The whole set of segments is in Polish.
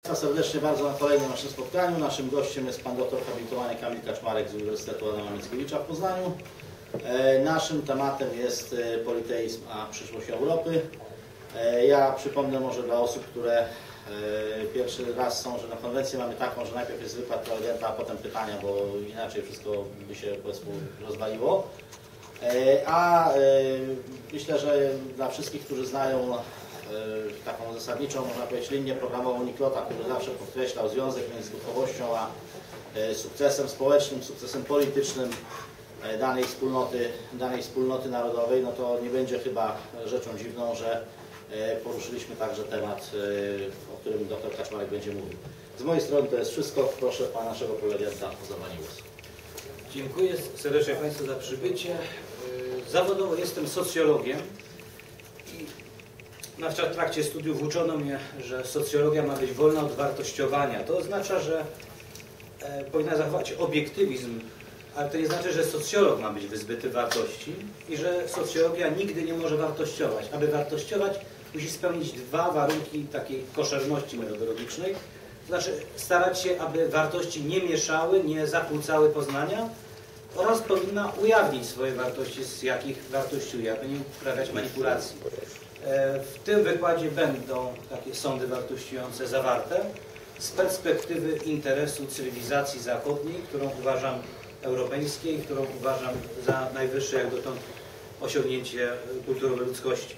Serdecznie bardzo na kolejnym naszym spotkaniu. Naszym gościem jest pan doktor habilitowany Kamil Kaczmarek z Uniwersytetu Adama Mickiewicza w Poznaniu. Naszym tematem jest politeizm a przyszłość Europy. Ja przypomnę może dla osób, które pierwszy raz są, że na konwencji mamy taką, że najpierw jest wykład prelegenta, a potem pytania, bo inaczej wszystko by się powiedzmy rozwaliło. Myślę, że dla wszystkich, którzy znają taką zasadniczą, można powiedzieć, linię programową Niklota, który zawsze podkreślał związek między duchowością a sukcesem społecznym, sukcesem politycznym danej wspólnoty narodowej, no to nie będzie chyba rzeczą dziwną, że poruszyliśmy także temat, o którym dr Kaczmarek będzie mówił. Z mojej strony to jest wszystko. Proszę pana naszego prelegenta o zabranie głosu. Dziękuję serdecznie Państwu za przybycie. Zawodowo jestem socjologiem i w trakcie studiów uczono mnie, że socjologia ma być wolna od wartościowania. To oznacza, że powinna zachować obiektywizm, ale to nie znaczy, że socjolog ma być wyzbyty wartości i że socjologia nigdy nie może wartościować. Aby wartościować, musi spełnić dwa warunki takiej koszerności metodologicznej. To znaczy starać się, aby wartości nie mieszały, nie zakłócały poznania oraz powinna ujawnić swoje wartości, z jakich wartościuje, aby nie uprawiać manipulacji. W tym wykładzie będą takie sądy wartościujące zawarte z perspektywy interesu cywilizacji zachodniej, którą uważam europejskiej, którą uważam za najwyższe jak dotąd osiągnięcie kulturowe ludzkości.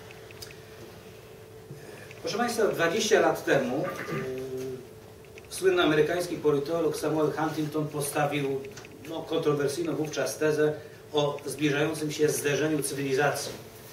Proszę Państwa, 20 lat temu słynny amerykański politolog Samuel Huntington postawił kontrowersyjną wówczas tezę o zbliżającym się zderzeniu cywilizacji.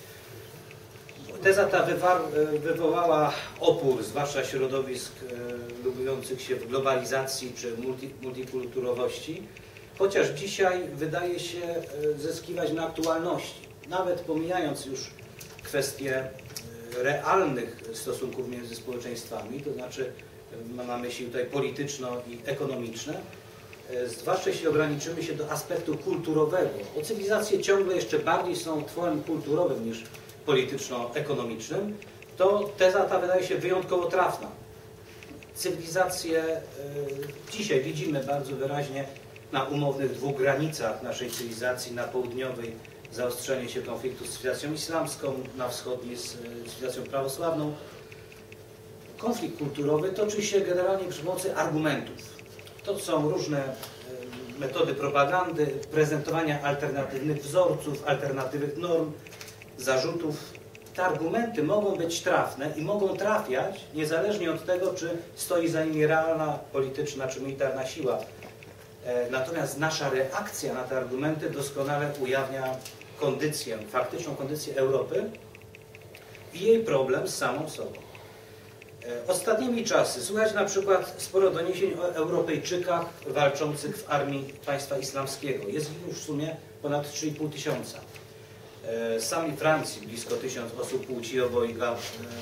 Teza ta wywołała opór, zwłaszcza środowisk lubiących się w globalizacji czy multikulturowości, chociaż dzisiaj wydaje się zyskiwać na aktualności. Nawet pomijając już kwestie realnych stosunków między społeczeństwami, to znaczy mam na myśli tutaj polityczno i ekonomiczne, zwłaszcza jeśli ograniczymy się do aspektu kulturowego, bo cywilizacje ciągle jeszcze bardziej są tworem kulturowym niż polityczno-ekonomicznym, to teza ta wydaje się wyjątkowo trafna. Cywilizacje dzisiaj widzimy bardzo wyraźnie na umownych dwóch granicach naszej cywilizacji, na południowej zaostrzenie się konfliktu z cywilizacją islamską, na wschodniej z cywilizacją prawosławną. Konflikt kulturowy toczy się generalnie przy pomocy argumentów. To są różne metody propagandy, prezentowania alternatywnych wzorców, alternatywnych norm, zarzutów. Te argumenty mogą być trafne i mogą trafiać niezależnie od tego, czy stoi za nimi realna, polityczna czy militarna siła. Natomiast nasza reakcja na te argumenty doskonale ujawnia kondycję, faktyczną kondycję Europy i jej problem z samą sobą. Ostatnimi czasy słychać na przykład sporo doniesień o Europejczykach walczących w armii państwa islamskiego. Jest ich już w sumie ponad 3,5 tysiąca. Sami Francji blisko 1000 osób płci obojga.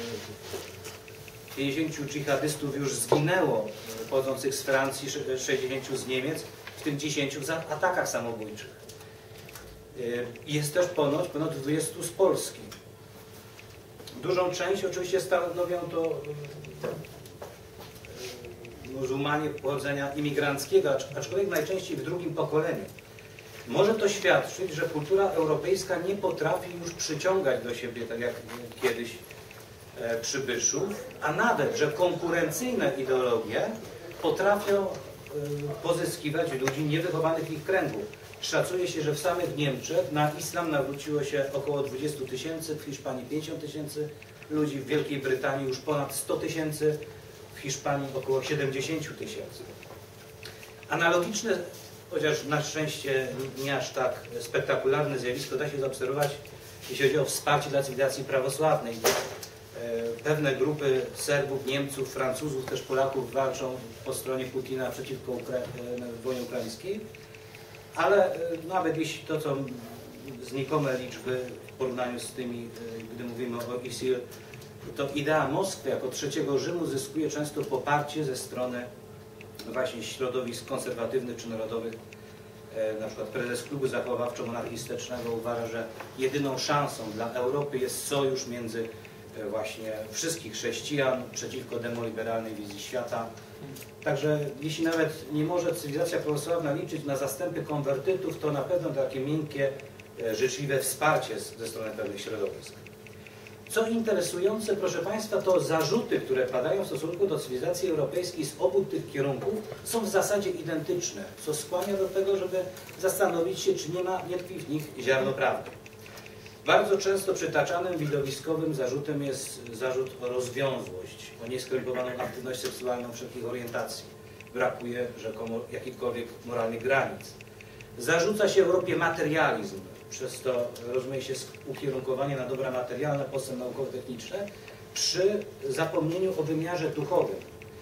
50 dżihadystów już zginęło pochodzących z Francji, 60 z Niemiec, w tym 10 w atakach samobójczych. Jest też ponad 20 z Polski. Dużą część oczywiście stanowią to muzułmanie pochodzenia imigranckiego, aczkolwiek najczęściej w drugim pokoleniu. Może to świadczyć, że kultura europejska nie potrafi już przyciągać do siebie, tak jak kiedyś, przybyszów, a nawet, że konkurencyjne ideologie potrafią pozyskiwać ludzi niewychowanych w ich kręgu. Szacuje się, że w samych Niemczech na islam nawróciło się około 20 tysięcy, w Hiszpanii 50 tysięcy ludzi, w Wielkiej Brytanii już ponad 100 tysięcy, w Hiszpanii około 70 tysięcy. Analogiczne, chociaż na szczęście nie aż tak spektakularne zjawisko da się zaobserwować, jeśli chodzi o wsparcie dla cywilizacji prawosławnej. Pewne grupy Serbów, Niemców, Francuzów, też Polaków walczą po stronie Putina przeciwko wojnie ukraińskiej, ale nawet jeśli to są znikome liczby w porównaniu z tymi, gdy mówimy o ISIL, to idea Moskwy jako trzeciego Rzymu zyskuje często poparcie ze strony właśnie środowisk konserwatywnych czy narodowych. Na przykład prezes Klubu Zachowawczo-Monarchistycznego uważa, że jedyną szansą dla Europy jest sojusz między właśnie wszystkich chrześcijan przeciwko demoliberalnej wizji świata. Także jeśli nawet nie może cywilizacja prawosławna liczyć na zastępy konwertytów, to na pewno takie miękkie, życzliwe wsparcie ze strony pewnych środowisk. Co interesujące, proszę Państwa, to zarzuty, które padają w stosunku do cywilizacji europejskiej z obu tych kierunków są w zasadzie identyczne, co skłania do tego, żeby zastanowić się, czy nie tkwi w nich ziarno prawdy. Bardzo często przytaczanym widowiskowym zarzutem jest zarzut o rozwiązłość, o nieskrępowaną aktywność seksualną wszelkich orientacji. Brakuje rzekomo jakichkolwiek moralnych granic. Zarzuca się Europie materializm, przez to rozumie się ukierunkowanie na dobra materialne, postęp naukowo-techniczne, przy zapomnieniu o wymiarze duchowym.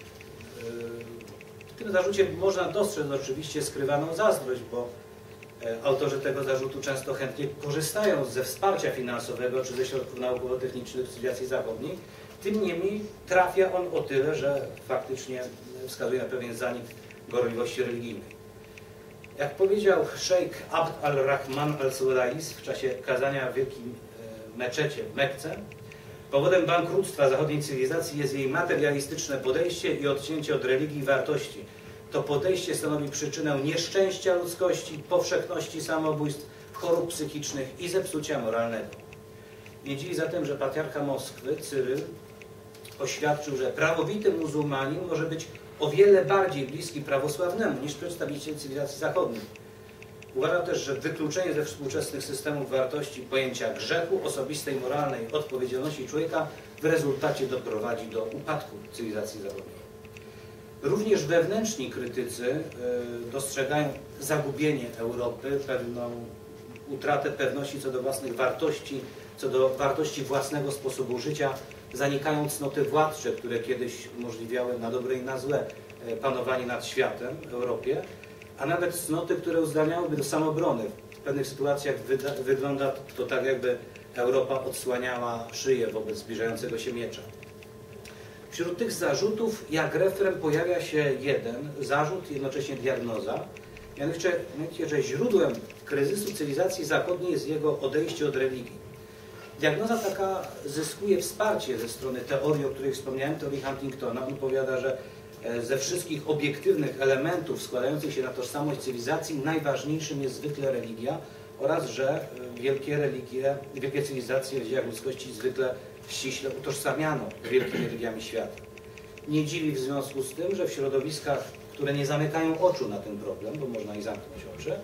W tym zarzucie można dostrzec oczywiście skrywaną zazdrość, bo autorzy tego zarzutu często chętnie korzystają ze wsparcia finansowego czy ze środków naukowo-technicznych cywilizacji zachodniej. Tym niemniej trafia on o tyle, że faktycznie wskazuje na pewien zanik gorliwości religijnej. Jak powiedział szejk Abd al-Rahman al-Sulais w czasie kazania w wielkim meczecie w Mekce, powodem bankructwa zachodniej cywilizacji jest jej materialistyczne podejście i odcięcie od religii i wartości. To podejście stanowi przyczynę nieszczęścia ludzkości, powszechności samobójstw, chorób psychicznych i zepsucia moralnego. Nie dziwi zatem, że patriarcha Moskwy, Cyryl, oświadczył, że prawowity muzułmanin może być o wiele bardziej bliski prawosławnemu niż przedstawiciel cywilizacji zachodniej. Uważa też, że wykluczenie ze współczesnych systemów wartości pojęcia grzechu, osobistej moralnej odpowiedzialności człowieka w rezultacie doprowadzi do upadku cywilizacji zachodniej. Również wewnętrzni krytycy dostrzegają zagubienie Europy, pewną utratę pewności co do własnych wartości, co do wartości własnego sposobu życia. Zanikają cnoty władcze, które kiedyś umożliwiały na dobre i na złe panowanie nad światem w Europie, a nawet cnoty, które uzdalniałyby do samoobrony. W pewnych sytuacjach wygląda to tak, jakby Europa odsłaniała szyję wobec zbliżającego się miecza. Wśród tych zarzutów jak refren pojawia się jeden zarzut, jednocześnie diagnoza, mianowicie, że źródłem kryzysu cywilizacji zachodniej jest jego odejście od religii. Diagnoza taka zyskuje wsparcie ze strony teorii, o której wspomniałem, teorii Huntingtona. On powiada, że ze wszystkich obiektywnych elementów składających się na tożsamość cywilizacji najważniejszym jest zwykle religia oraz, że wielkie religie, wielkie cywilizacje w dziejach ludzkości zwykle ściśle utożsamiano wielkimi religiami świata. Nie dziwi w związku z tym, że w środowiskach, które nie zamykają oczu na ten problem, bo można i zamknąć oczy,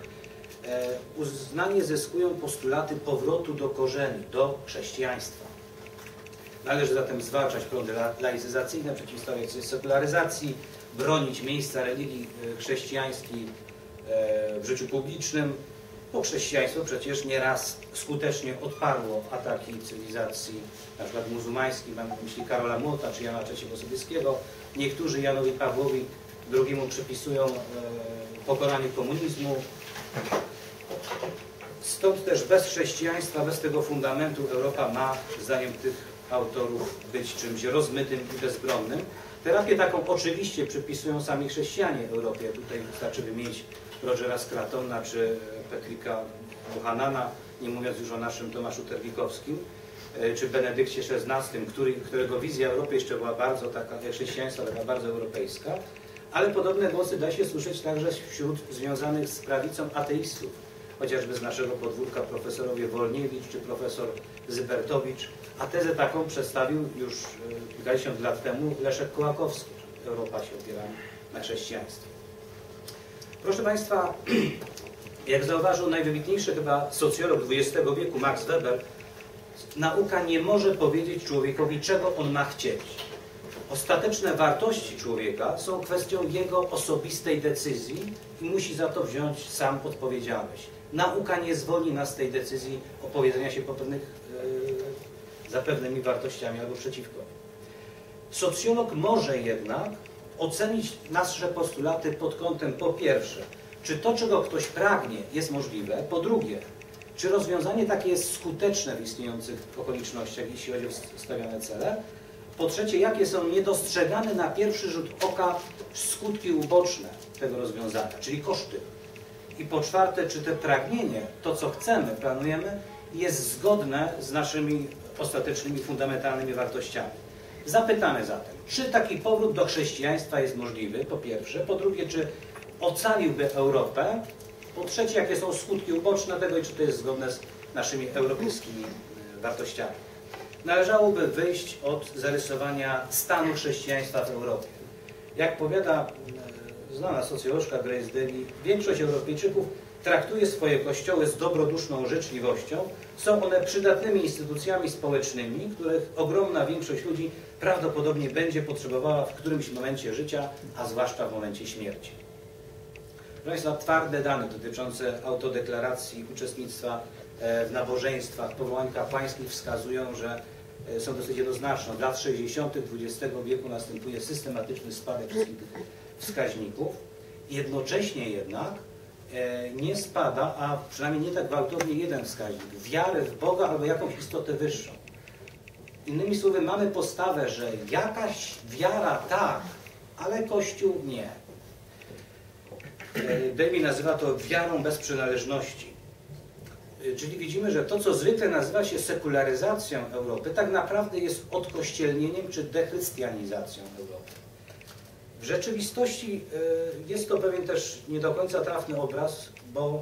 uznanie zyskują postulaty powrotu do korzeni, do chrześcijaństwa. Należy zatem zwalczać prądy laicyzacyjne, przeciwstawiać się sekularyzacji, bronić miejsca religii chrześcijańskiej w życiu publicznym, bo chrześcijaństwo przecież nieraz skutecznie odparło ataki cywilizacji, na przykład muzułmańskiej, mam na myśli Karola Młota czy Jana III Sobieskiego. Niektórzy Janowi Pawłowi II przypisują pokonanie komunizmu. Stąd też bez chrześcijaństwa, bez tego fundamentu Europa ma, zdaniem tych autorów, być czymś rozmytym i bezbronnym. Terapię taką oczywiście przypisują sami chrześcijanie Europie. Tutaj wystarczy wymienić Rogera Scratona czy Petrika Buchanana, nie mówiąc już o naszym Tomaszu Terlikowskim, czy Benedykcie XVI, którego wizja Europy jeszcze była bardzo taka, jak chrześcijaństwa, taka bardzo europejska. Ale podobne głosy da się słyszeć także wśród związanych z prawicą ateistów, chociażby z naszego podwórka profesorowie Wolniewicz czy profesor Zybertowicz, a tezę taką przedstawił już kilkadziesiąt lat temu Leszek Kołakowski. Europa się opiera na chrześcijaństwie. Proszę Państwa, jak zauważył najwybitniejszy chyba socjolog XX wieku Max Weber, nauka nie może powiedzieć człowiekowi, czego on ma chcieć. Ostateczne wartości człowieka są kwestią jego osobistej decyzji i musi za to wziąć sam odpowiedzialność. Nauka nie zwolni nas z tej decyzji opowiedzenia się za pewnymi wartościami albo przeciwko nim. Socjolog może jednak ocenić nasze postulaty pod kątem po pierwsze, czy to, czego ktoś pragnie, jest możliwe, po drugie, czy rozwiązanie takie jest skuteczne w istniejących okolicznościach, jeśli chodzi o stawiane cele, po trzecie, jakie są niedostrzegane na pierwszy rzut oka skutki uboczne tego rozwiązania, czyli koszty. I po czwarte, czy to pragnienie, to co chcemy, planujemy, jest zgodne z naszymi ostatecznymi, fundamentalnymi wartościami. Zapytamy zatem, czy taki powrót do chrześcijaństwa jest możliwy, po pierwsze, po drugie, czy ocaliłby Europę, po trzecie, jakie są skutki uboczne tego i czy to jest zgodne z naszymi europejskimi wartościami. Należałoby wyjść od zarysowania stanu chrześcijaństwa w Europie. Jak powiada znana socjolożka Grace Daly, większość Europejczyków traktuje swoje kościoły z dobroduszną życzliwością. Są one przydatnymi instytucjami społecznymi, których ogromna większość ludzi prawdopodobnie będzie potrzebowała w którymś momencie życia, a zwłaszcza w momencie śmierci. Proszę Państwa, twarde dane dotyczące autodeklaracji, uczestnictwa w nabożeństwach, powołań kapłańskich wskazują, że są dosyć jednoznaczne. Od lat 60. XX wieku następuje systematyczny spadek wszystkich tych wskaźników. Jednocześnie jednak nie spada, a przynajmniej nie tak gwałtownie jeden wskaźnik, wiary w Boga albo jakąś istotę wyższą. Innymi słowy, mamy postawę, że jakaś wiara tak, ale Kościół nie. Daly nazywa to wiarą bez przynależności. Czyli widzimy, że to, co zwykle nazywa się sekularyzacją Europy, tak naprawdę jest odkościelnieniem czy dechrystianizacją Europy. W rzeczywistości jest to pewien też nie do końca trafny obraz, bo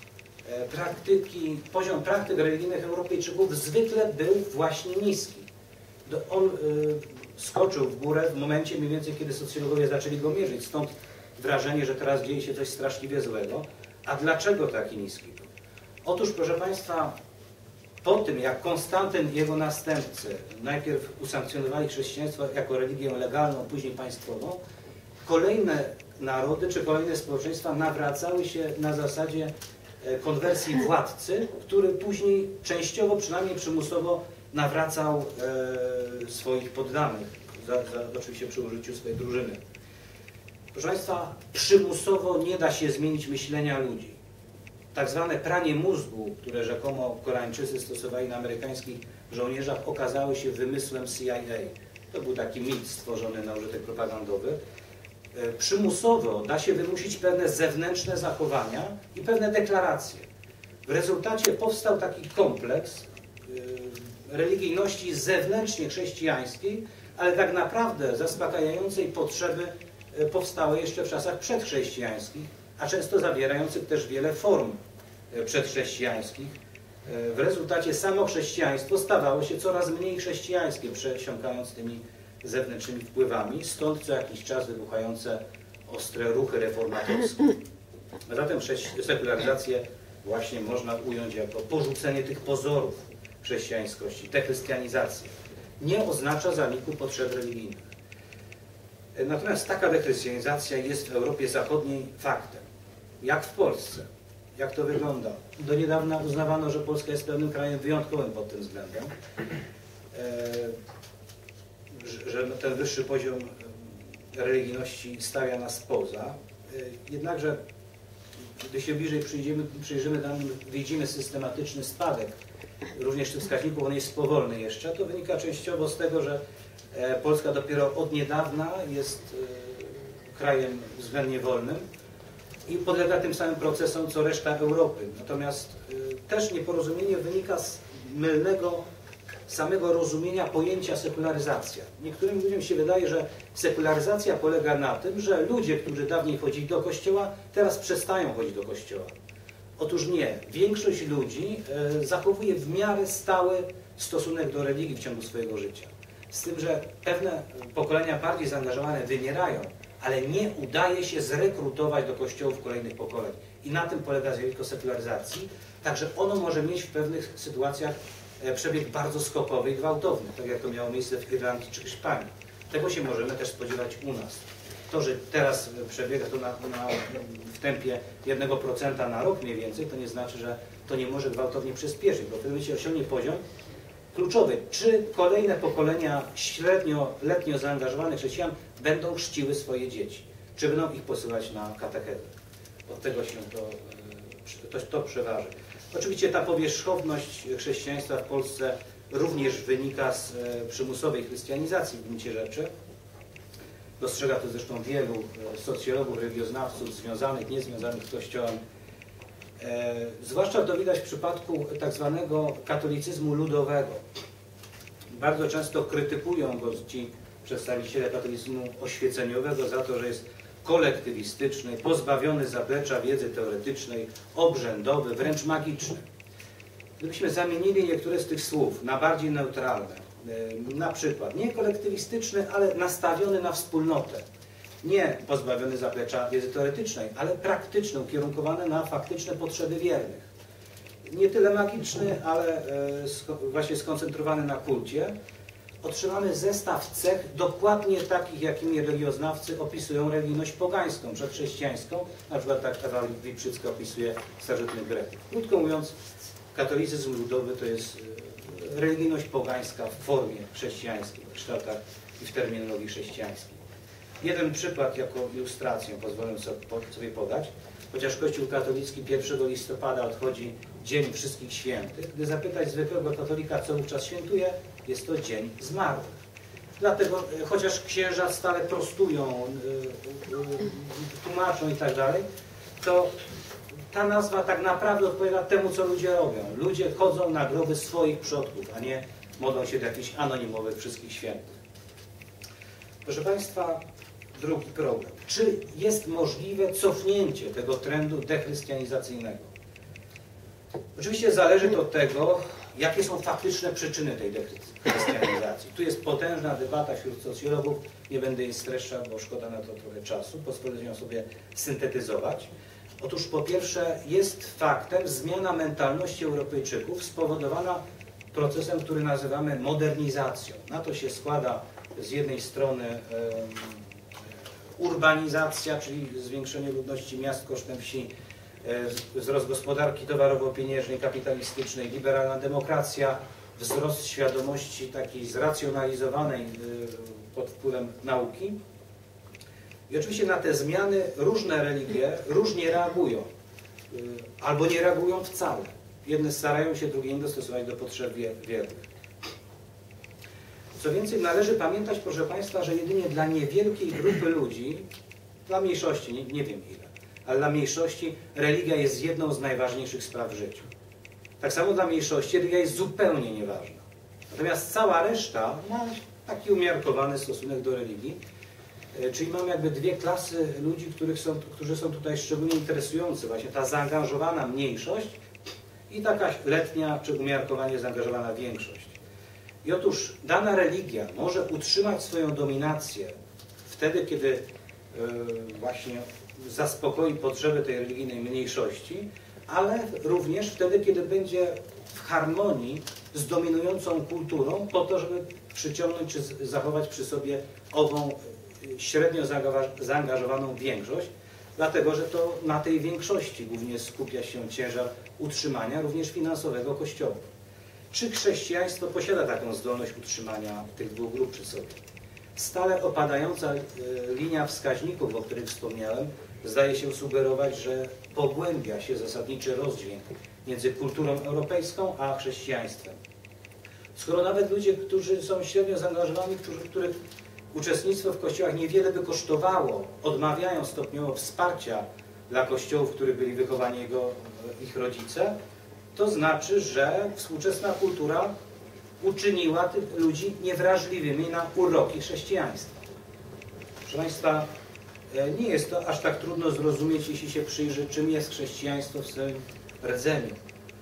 poziom praktyk religijnych Europejczyków zwykle był właśnie niski. On skoczył w górę w momencie mniej więcej, kiedy socjologowie zaczęli go mierzyć. Stąd wrażenie, że teraz dzieje się coś straszliwie złego. A dlaczego taki niski był? Otóż, proszę Państwa, po tym jak Konstantyn i jego następcy najpierw usankcjonowali chrześcijaństwo jako religię legalną, później państwową, kolejne narody czy kolejne społeczeństwa nawracały się na zasadzie konwersji władcy, który później częściowo, przynajmniej przymusowo nawracał swoich poddanych, oczywiście przy użyciu swojej drużyny. Proszę Państwa, przymusowo nie da się zmienić myślenia ludzi. Tak zwane pranie mózgu, które rzekomo Koreańczycy stosowali na amerykańskich żołnierzach, okazały się wymysłem CIA. To był taki mit stworzony na użytek propagandowy. Przymusowo da się wymusić pewne zewnętrzne zachowania i pewne deklaracje. W rezultacie powstał taki kompleks religijności zewnętrznie chrześcijańskiej, ale tak naprawdę zaspokajającej potrzeby powstałe jeszcze w czasach przedchrześcijańskich, a często zawierających też wiele form przedchrześcijańskich. W rezultacie samo chrześcijaństwo stawało się coraz mniej chrześcijańskie, przesiąkając tymi zewnętrznymi wpływami, stąd co jakiś czas wybuchające ostre ruchy reformatorskie. A zatem sekularyzację właśnie można ująć jako porzucenie tych pozorów chrześcijańskości, dechrystianizację. Nie oznacza zaniku potrzeb religijnych. Natomiast taka dechrystianizacja jest w Europie Zachodniej faktem. Jak w Polsce. Jak to wygląda? Do niedawna uznawano, że Polska jest pewnym krajem wyjątkowym pod tym względem, że ten wyższy poziom religijności stawia nas poza. Jednakże, gdy się bliżej przyjrzymy danym, widzimy systematyczny spadek również tych wskaźników, on jest powolny jeszcze. To wynika częściowo z tego, że Polska dopiero od niedawna jest krajem względnie wolnym i podlega tym samym procesom, co reszta Europy. Natomiast też nieporozumienie wynika z mylnego samego rozumienia pojęcia sekularyzacja. Niektórym ludziom się wydaje, że sekularyzacja polega na tym, że ludzie, którzy dawniej chodzili do kościoła, teraz przestają chodzić do kościoła. Otóż nie. Większość ludzi zachowuje w miarę stały stosunek do religii w ciągu swojego życia. Z tym, że pewne pokolenia bardziej zaangażowane wymierają, ale nie udaje się zrekrutować do kościołów kolejnych pokoleń. I na tym polega zjawisko sekularyzacji. Także ono może mieć w pewnych sytuacjach przebieg bardzo skokowy i gwałtowny, tak jak to miało miejsce w Irlandii czy Hiszpanii. Tego się możemy też spodziewać u nas. To, że teraz przebiega to w tempie 1% na rok mniej więcej, to nie znaczy, że to nie może gwałtownie przyspieszyć, bo wtedy się osiągnie poziom kluczowy. Czy kolejne pokolenia średnioletnio zaangażowanych chrześcijan będą chrzciły swoje dzieci? Czy będą ich posyłać na katechezę? Od tego się to przeważy. Oczywiście ta powierzchowność chrześcijaństwa w Polsce również wynika z przymusowej chrystianizacji w gruncie rzeczy. Dostrzega to zresztą wielu socjologów, religioznawców związanych, niezwiązanych z Kościołem. Zwłaszcza to widać w przypadku tak zwanego katolicyzmu ludowego. Bardzo często krytykują go ci przedstawiciele katolicyzmu oświeceniowego za to, że jest kolektywistyczny, pozbawiony zaplecza wiedzy teoretycznej, obrzędowy, wręcz magiczny. Gdybyśmy zamienili niektóre z tych słów na bardziej neutralne, na przykład nie kolektywistyczny, ale nastawiony na wspólnotę, nie pozbawiony zaplecza wiedzy teoretycznej, ale praktyczny, ukierunkowany na faktyczne potrzeby wiernych. Nie tyle magiczny, ale właśnie skoncentrowany na kulcie, otrzymamy zestaw cech dokładnie takich, jakimi religioznawcy opisują religijność pogańską, przedchrześcijańską, na przykład tak Ewa Liprzycka opisuje starożytnych Greków. Krótko mówiąc, katolicyzm ludowy to jest religijność pogańska w formie chrześcijańskiej, w kształtach i w terminologii chrześcijańskiej. Jeden przykład jako ilustrację pozwolę sobie podać. Chociaż Kościół katolicki 1 listopada odchodzi Dzień Wszystkich Świętych, gdy zapytać zwykłego katolika, co wówczas świętuje, jest to Dzień Zmarłych. Dlatego, chociaż księża stale prostują, tłumaczą i tak dalej, to ta nazwa tak naprawdę odpowiada temu, co ludzie robią. Ludzie chodzą na groby swoich przodków, a nie modlą się do jakichś anonimowych Wszystkich Świętych. Proszę Państwa, drugi problem. Czy jest możliwe cofnięcie tego trendu dechrystianizacyjnego? Oczywiście zależy to od tego, jakie są faktyczne przyczyny tej dechrystianizacji. Tu jest potężna debata wśród socjologów, nie będę jej streszczał, bo szkoda na to trochę czasu, pozwolę ją sobie syntetyzować. Otóż po pierwsze jest faktem zmiana mentalności Europejczyków spowodowana procesem, który nazywamy modernizacją. Na to się składa z jednej strony urbanizacja, czyli zwiększenie ludności miast kosztem wsi, wzrost gospodarki towarowo-pieniężnej, kapitalistycznej, liberalna demokracja, wzrost świadomości takiej zracjonalizowanej pod wpływem nauki. I oczywiście na te zmiany różne religie różnie reagują, albo nie reagują wcale. Jedne starają się, drugie nie dostosować do potrzeb wiernych. Co więcej, należy pamiętać, proszę Państwa, że jedynie dla niewielkiej grupy ludzi, dla mniejszości, nie wiem ile, ale dla mniejszości religia jest jedną z najważniejszych spraw w życiu. Tak samo dla mniejszości religia jest zupełnie nieważna. Natomiast cała reszta ma taki umiarkowany stosunek do religii, czyli mamy jakby dwie klasy ludzi, którzy są tutaj szczególnie interesujący. Właśnie ta zaangażowana mniejszość i taka letnia czy umiarkowanie zaangażowana większość. I otóż dana religia może utrzymać swoją dominację wtedy, kiedy właśnie zaspokoi potrzeby tej religijnej mniejszości, ale również wtedy, kiedy będzie w harmonii z dominującą kulturą po to, żeby przyciągnąć czy zachować przy sobie ową średnio zaangażowaną większość, dlatego że to na tej większości głównie skupia się ciężar utrzymania, również finansowego Kościoła. Czy chrześcijaństwo posiada taką zdolność utrzymania tych dwóch grup przy sobie? Stale opadająca linia wskaźników, o których wspomniałem, zdaje się sugerować, że pogłębia się zasadniczy rozdźwięk między kulturą europejską a chrześcijaństwem. Skoro nawet ludzie, którzy są średnio zaangażowani, których uczestnictwo w kościołach niewiele by kosztowało, odmawiają stopniowo wsparcia dla kościołów, w których byli wychowani ich rodzice, to znaczy, że współczesna kultura uczyniła tych ludzi niewrażliwymi na uroki chrześcijaństwa. Proszę Państwa, nie jest to aż tak trudno zrozumieć, jeśli się przyjrzy, czym jest chrześcijaństwo w swoim rdzeniu.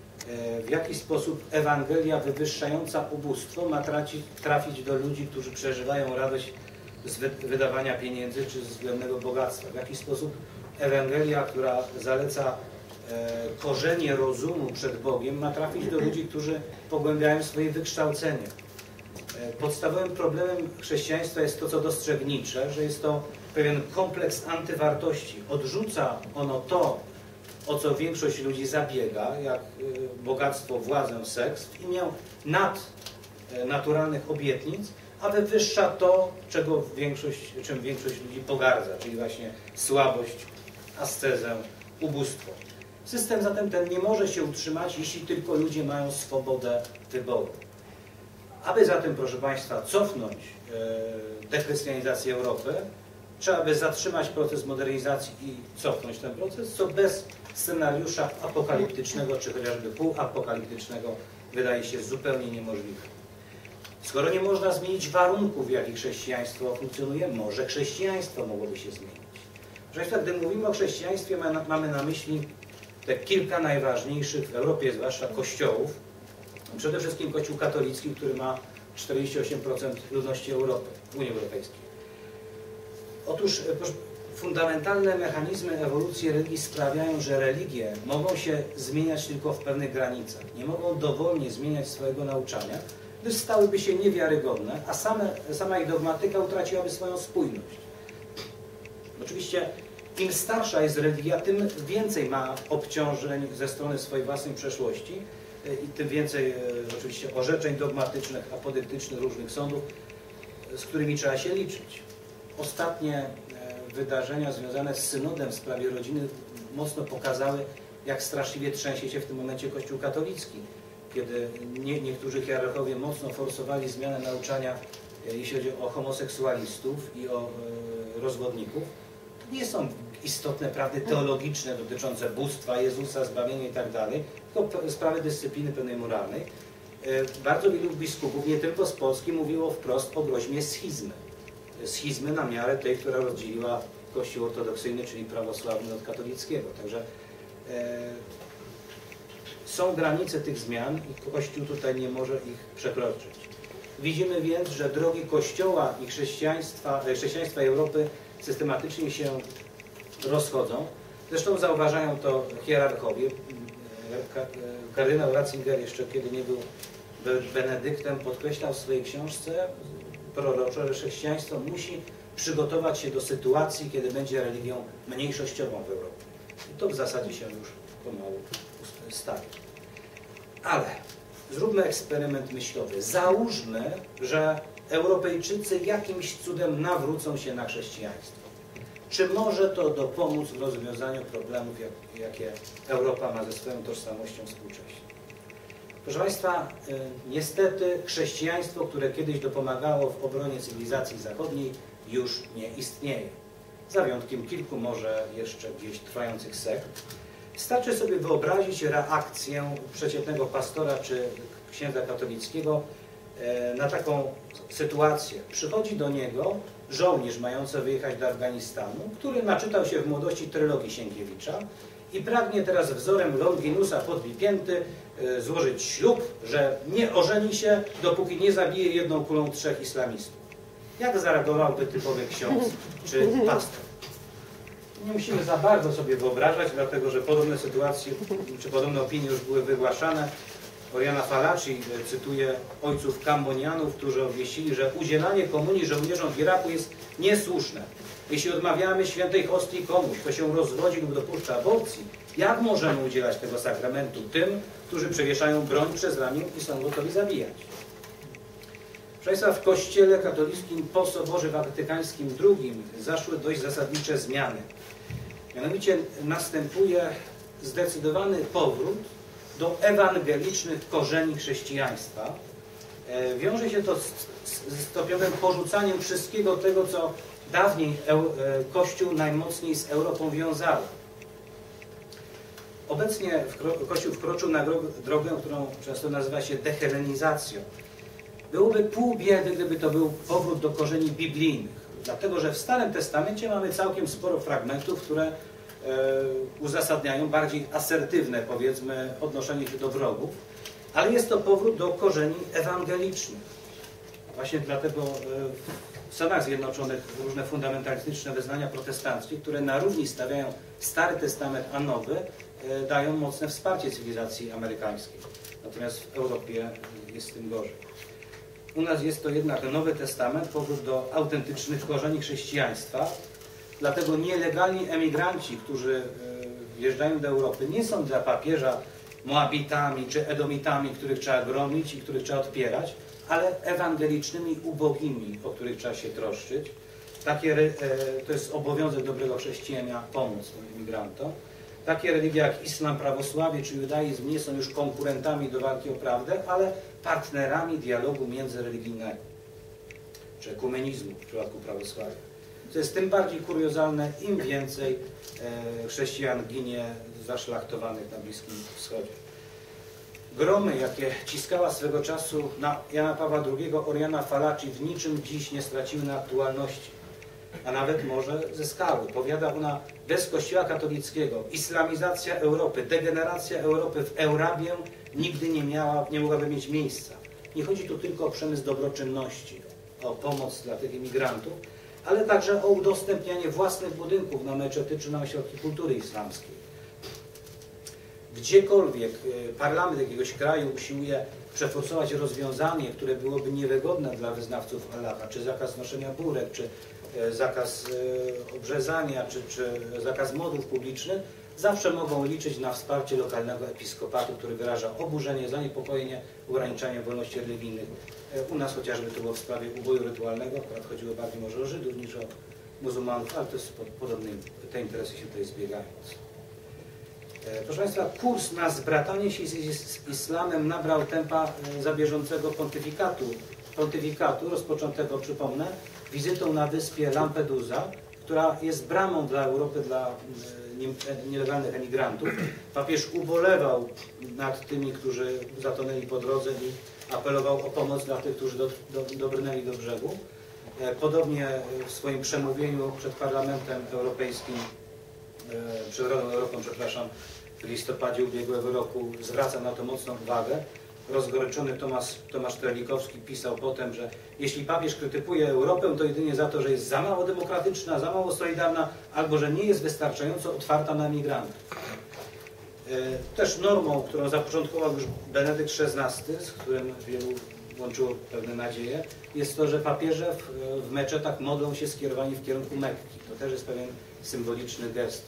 W jaki sposób Ewangelia wywyższająca ubóstwo ma trafić do ludzi, którzy przeżywają radość z wydawania pieniędzy czy z względnego bogactwa. W jaki sposób Ewangelia, która zaleca korzenie rozumu przed Bogiem, ma trafić do ludzi, którzy pogłębiają swoje wykształcenie. Podstawowym problemem chrześcijaństwa jest to, co dostrzegnicze, że jest to pewien kompleks antywartości. Odrzuca ono to, o co większość ludzi zabiega, jak bogactwo, władzę, seks, w imię nadnaturalnych obietnic, a wywyższa to, czym większość ludzi pogardza, czyli właśnie słabość, ascezę, ubóstwo. System zatem ten nie może się utrzymać, jeśli tylko ludzie mają swobodę wyboru. Aby zatem, proszę Państwa, cofnąć dechrystianizację Europy, trzeba by zatrzymać proces modernizacji i cofnąć ten proces, co bez scenariusza apokaliptycznego, czy chociażby półapokaliptycznego wydaje się zupełnie niemożliwe. Skoro nie można zmienić warunków, w jakich chrześcijaństwo funkcjonuje, może chrześcijaństwo mogłoby się zmienić. Proszę Państwa, gdy mówimy o chrześcijaństwie, mamy na myśli te kilka najważniejszych w Europie, zwłaszcza kościołów. Przede wszystkim Kościół katolicki, który ma 48% ludności Europy, Unii Europejskiej. Otóż fundamentalne mechanizmy ewolucji religii sprawiają, że religie mogą się zmieniać tylko w pewnych granicach. Nie mogą dowolnie zmieniać swojego nauczania, gdyż stałyby się niewiarygodne, a sama ich dogmatyka utraciłaby swoją spójność. Oczywiście im starsza jest religia, tym więcej ma obciążeń ze strony swojej własnej przeszłości i tym więcej oczywiście orzeczeń dogmatycznych, apodyktycznych, różnych sądów, z którymi trzeba się liczyć. Ostatnie wydarzenia związane z synodem w sprawie rodziny mocno pokazały, jak straszliwie trzęsie się w tym momencie Kościół katolicki, kiedy niektórzy hierarchowie mocno forsowali zmianę nauczania, jeśli chodzi o homoseksualistów i o rozwodników. To nie są istotne prawdy teologiczne dotyczące bóstwa Jezusa, zbawienia itd., tylko sprawy dyscypliny pewnej moralnej. Bardzo wielu biskupów, nie tylko z Polski, mówiło wprost o groźbie schizmy. Schizmy na miarę tej, która rozdzieliła Kościół ortodoksyjny, czyli prawosławny od katolickiego. Także są granice tych zmian i Kościół tutaj nie może ich przekroczyć. Widzimy więc, że drogi Kościoła i chrześcijaństwa Europy systematycznie się rozchodzą. Zresztą zauważają to hierarchowie. Kardynał Ratzinger, jeszcze kiedy nie był benedyktem, podkreślał w swojej książce proroczo, że chrześcijaństwo musi przygotować się do sytuacji, kiedy będzie religią mniejszościową w Europie. I to w zasadzie się już pomału staje. Ale zróbmy eksperyment myślowy. Załóżmy, że Europejczycy jakimś cudem nawrócą się na chrześcijaństwo. Czy może to dopomóc w rozwiązaniu problemów, jakie Europa ma ze swoją tożsamością współcześnie? Proszę Państwa, niestety chrześcijaństwo, które kiedyś dopomagało w obronie cywilizacji zachodniej, już nie istnieje. Za wyjątkiem kilku może jeszcze gdzieś trwających sekt. Starczy sobie wyobrazić reakcję przeciętnego pastora czy księdza katolickiego na taką sytuację. Przychodzi do niego żołnierz mający wyjechać do Afganistanu, który naczytał się w młodości trylogii Sienkiewicza i pragnie teraz wzorem Longinusa podbipięty złożyć ślub, że nie ożeni się, dopóki nie zabije jedną kulą 3 islamistów. Jak zareagowałby typowy ksiądz czy pastor? Nie musimy za bardzo sobie wyobrażać, dlatego że podobne sytuacje czy podobne opinie już były wygłaszane. Oriana Fallaci cytuje ojców kambonianów, którzy obwieścili, że udzielanie komunii żołnierzom w Iraku jest niesłuszne. Jeśli odmawiamy świętej hostii komuś, kto się rozwodzi lub dopuszcza aborcji, jak możemy udzielać tego sakramentu tym, którzy przewieszają broń przez ramię i są gotowi zabijać? Proszę Państwa, w Kościele katolickim po Soborze Watykańskim II zaszły dość zasadnicze zmiany. Mianowicie następuje zdecydowany powrót do ewangelicznych korzeni chrześcijaństwa. Wiąże się to z stopniowym porzucaniem wszystkiego tego, co dawniej Kościół najmocniej z Europą wiązał. Obecnie Kościół wkroczył na drogę, którą często nazywa się dehelenizacją. Byłoby pół biedy, gdyby to był powrót do korzeni biblijnych. Dlatego, że w Starym Testamencie mamy całkiem sporo fragmentów, które uzasadniają bardziej asertywne, powiedzmy, odnoszenie się do wrogów. Ale jest to powrót do korzeni ewangelicznych. Właśnie dlatego w Stanach Zjednoczonych różne fundamentalistyczne wyznania protestanckie, które na równi stawiają Stary Testament a Nowy, dają mocne wsparcie cywilizacji amerykańskiej. Natomiast w Europie jest z tym gorzej. U nas jest to jednak Nowy Testament, powrót do autentycznych korzeni chrześcijaństwa. Dlatego nielegalni emigranci, którzy wjeżdżają do Europy, nie są dla papieża Moabitami czy Edomitami, których trzeba gromić i których trzeba odpierać, ale ewangelicznymi ubogimi, o których trzeba się troszczyć. To jest obowiązek dobrego chrześcijana pomóc tym emigrantom. Takie religie jak islam, prawosławie czy judaizm nie są już konkurentami do walki o prawdę, ale partnerami dialogu międzyreligijnego, czy ekumenizmu w przypadku prawosławia. To jest tym bardziej kuriozalne, im więcej chrześcijan ginie zaszlachtowanych na Bliskim Wschodzie. Gromy, jakie ciskała swego czasu na Jana Pawła II Oriana Fallaci, w niczym dziś nie straciły na aktualności, a nawet może zyskały. Powiada ona: bez Kościoła katolickiego islamizacja Europy, degeneracja Europy w Eurabię nigdy nie mogłaby mieć miejsca. Nie chodzi tu tylko o przemysł dobroczynności, o pomoc dla tych imigrantów, ale także o udostępnianie własnych budynków na meczety czy na ośrodki kultury islamskiej. Gdziekolwiek parlament jakiegoś kraju usiłuje przeforsować rozwiązanie, które byłoby niewygodne dla wyznawców Allaha, czy zakaz noszenia burek, czy zakaz obrzezania, czy zakaz modłów publicznych, zawsze mogą liczyć na wsparcie lokalnego episkopatu, który wyraża oburzenie, zaniepokojenie ograniczaniem wolności religijnych. U nas chociażby to było w sprawie uboju rytualnego, akurat chodziło bardziej może o Żydów niż o muzułmanów, ale to jest podobne, te interesy się tutaj zbiegają. Proszę Państwa, kurs na zbratanie się z islamem nabrał tempa za bieżącego pontyfikatu rozpoczętego, przypomnę, wizytą na wyspie Lampedusa, która jest bramą dla Europy, dla nielegalnych emigrantów. Papież ubolewał nad tymi, którzy zatonęli po drodze i apelował o pomoc dla tych, którzy dobrnęli do brzegu. Podobnie w swoim przemówieniu przed Parlamentem Europejskim, przed Radą Europą, przepraszam, w listopadzie ubiegłego roku zwraca na to mocną uwagę. Rozgoryczony Tomasz Trelikowski pisał potem, że jeśli papież krytykuje Europę, to jedynie za to, że jest za mało demokratyczna, za mało solidarna, albo że nie jest wystarczająco otwarta na migrantów. Też normą, którą zapoczątkował już Benedykt XVI, z którym wielu łączyło pewne nadzieje, jest to, że papieże w meczetach modlą się skierowani w kierunku Mekki. To też jest pewien symboliczny gest.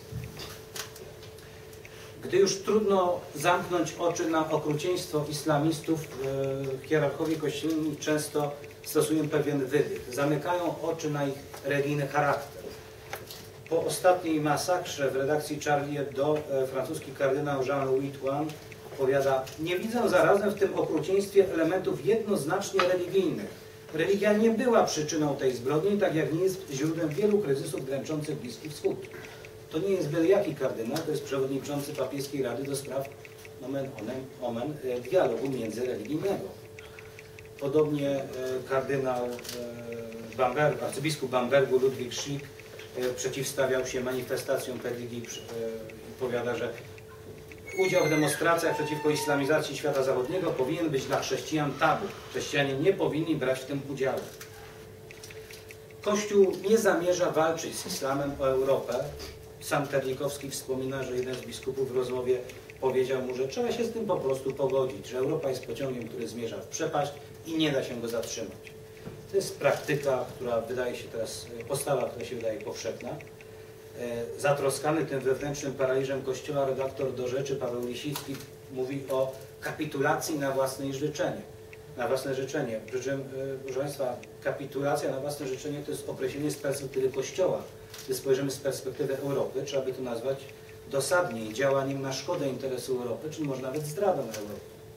Gdy już trudno zamknąć oczy na okrucieństwo islamistów, hierarchowie kościelni często stosują pewien wydych. Zamykają oczy na ich religijny charakter. Po ostatniej masakrze w redakcji Charlie Hebdo francuski kardynał Jean-Louis Toine powiada: nie widzę zarazem w tym okrucieństwie elementów jednoznacznie religijnych. Religia nie była przyczyną tej zbrodni, tak jak nie jest źródłem wielu kryzysów dręczących Bliski Wschód. To nie jest byle jaki kardynał, to jest przewodniczący papieskiej Rady do spraw omen dialogu międzyreligijnego. Podobnie kardynał arcybiskup Bambergu Ludwik Schick przeciwstawiał się manifestacjom religii i powiada, że udział w demonstracjach przeciwko islamizacji świata zachodniego powinien być dla chrześcijan tabu. Chrześcijanie nie powinni brać w tym udziału. Kościół nie zamierza walczyć z islamem o Europę. Sam Terlikowski wspomina, że jeden z biskupów w rozmowie powiedział mu, że trzeba się z tym po prostu pogodzić, że Europa jest pociągiem, który zmierza w przepaść i nie da się go zatrzymać. To jest praktyka, która wydaje się teraz, postawa, która się wydaje powszechna. Zatroskany tym wewnętrznym paraliżem Kościoła redaktor Do Rzeczy Paweł Lisicki mówi o kapitulacji na własne życzenie. Przy czym, proszę Państwa, kapitulacja na własne życzenie to jest określenie z perspektywy Kościoła. Gdy spojrzymy z perspektywy Europy, trzeba by to nazwać dosadniej działaniem na szkodę interesu Europy, czy może nawet zdradą Europy.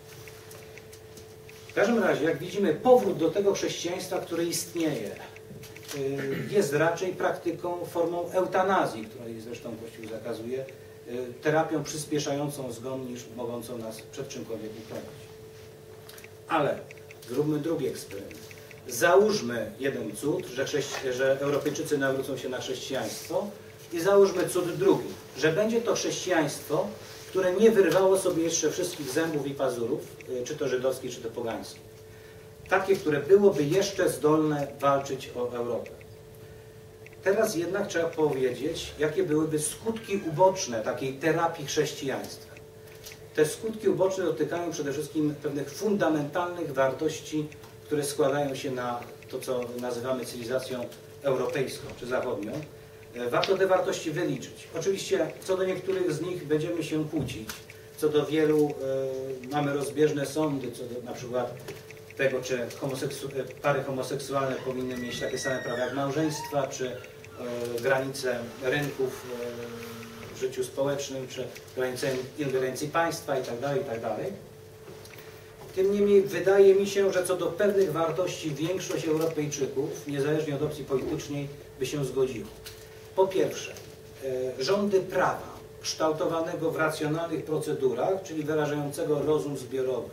W każdym razie, jak widzimy, powrót do tego chrześcijaństwa, które istnieje, jest raczej praktyką, formą eutanazji, której zresztą Kościół zakazuje, terapią przyspieszającą zgon niż mogącą nas przed czymkolwiek uchronić. Ale zróbmy drugi eksperyment. Załóżmy jeden cud, że Europejczycy nawrócą się na chrześcijaństwo, i załóżmy cud drugi, że będzie to chrześcijaństwo, które nie wyrwało sobie jeszcze wszystkich zębów i pazurów, czy to żydowskich, czy to pogańskich. Takie, które byłoby jeszcze zdolne walczyć o Europę. Teraz jednak trzeba powiedzieć, jakie byłyby skutki uboczne takiej terapii chrześcijaństwa. Te skutki uboczne dotykają przede wszystkim pewnych fundamentalnych wartości, które składają się na to, co nazywamy cywilizacją europejską czy zachodnią. Warto te wartości wyliczyć. Oczywiście co do niektórych z nich będziemy się kłócić. Co do wielu mamy rozbieżne sądy, co do na przykład tego, czy pary homoseksualne powinny mieć takie same prawa jak małżeństwa, czy granice rynków w życiu społecznym, czy granice ingerencji państwa itd., itd. Tym niemniej wydaje mi się, że co do pewnych wartości większość Europejczyków, niezależnie od opcji politycznej, by się zgodziło. Po pierwsze, rządy prawa, kształtowanego w racjonalnych procedurach, czyli wyrażającego rozum zbiorowy.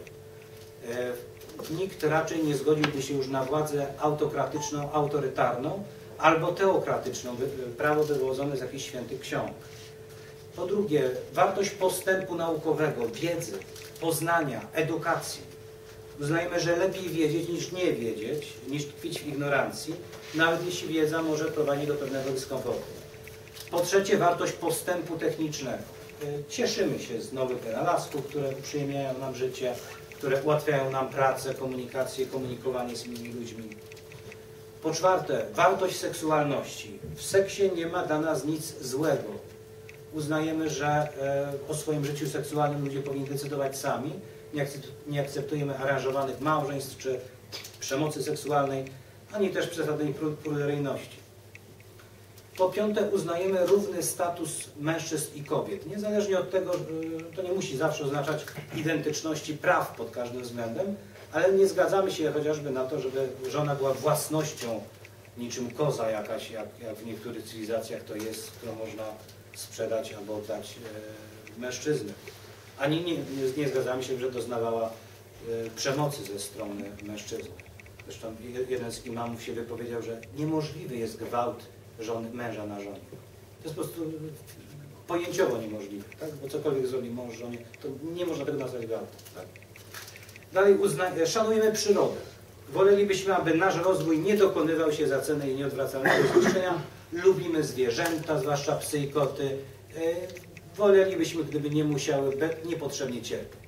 Nikt raczej nie zgodziłby się już na władzę autokratyczną, autorytarną albo teokratyczną, prawo wywodzone z jakichś świętych ksiąg. Po drugie, wartość postępu naukowego, wiedzy, poznania, edukacji. Uznajemy, że lepiej wiedzieć niż nie wiedzieć, niż tkwić w ignorancji, nawet jeśli wiedza może prowadzić do pewnego dyskomfortu. Po trzecie, wartość postępu technicznego. Cieszymy się z nowych wynalazków, które uprzyjemniają nam życie, które ułatwiają nam pracę, komunikację, komunikowanie z innymi ludźmi. Po czwarte, wartość seksualności. W seksie nie ma dla nas nic złego. Uznajemy, że o swoim życiu seksualnym ludzie powinni decydować sami. Nie akceptujemy aranżowanych małżeństw czy przemocy seksualnej, ani też przesadnej pruderyjności. Po piąte, uznajemy równy status mężczyzn i kobiet. Niezależnie od tego, to nie musi zawsze oznaczać identyczności praw pod każdym względem, ale nie zgadzamy się chociażby na to, żeby żona była własnością, niczym koza jakaś, jak w niektórych cywilizacjach to jest, którą można sprzedać albo oddać mężczyzny. Ani nie zgadzamy się, że doznawała przemocy ze strony mężczyzny. Zresztą jeden z imamów się wypowiedział, że niemożliwy jest gwałt męża na żonie. To jest po prostu pojęciowo niemożliwe, tak? Bo cokolwiek zrobi mąż żonie, to nie można tego nazwać gwałtem. Tak? Dalej szanujemy przyrodę. Wolelibyśmy, aby nasz rozwój nie dokonywał się za cenę jej nieodwracalnego zniszczenia. Lubimy zwierzęta, zwłaszcza psy i koty. Wolelibyśmy, gdyby nie musiały niepotrzebnie cierpieć.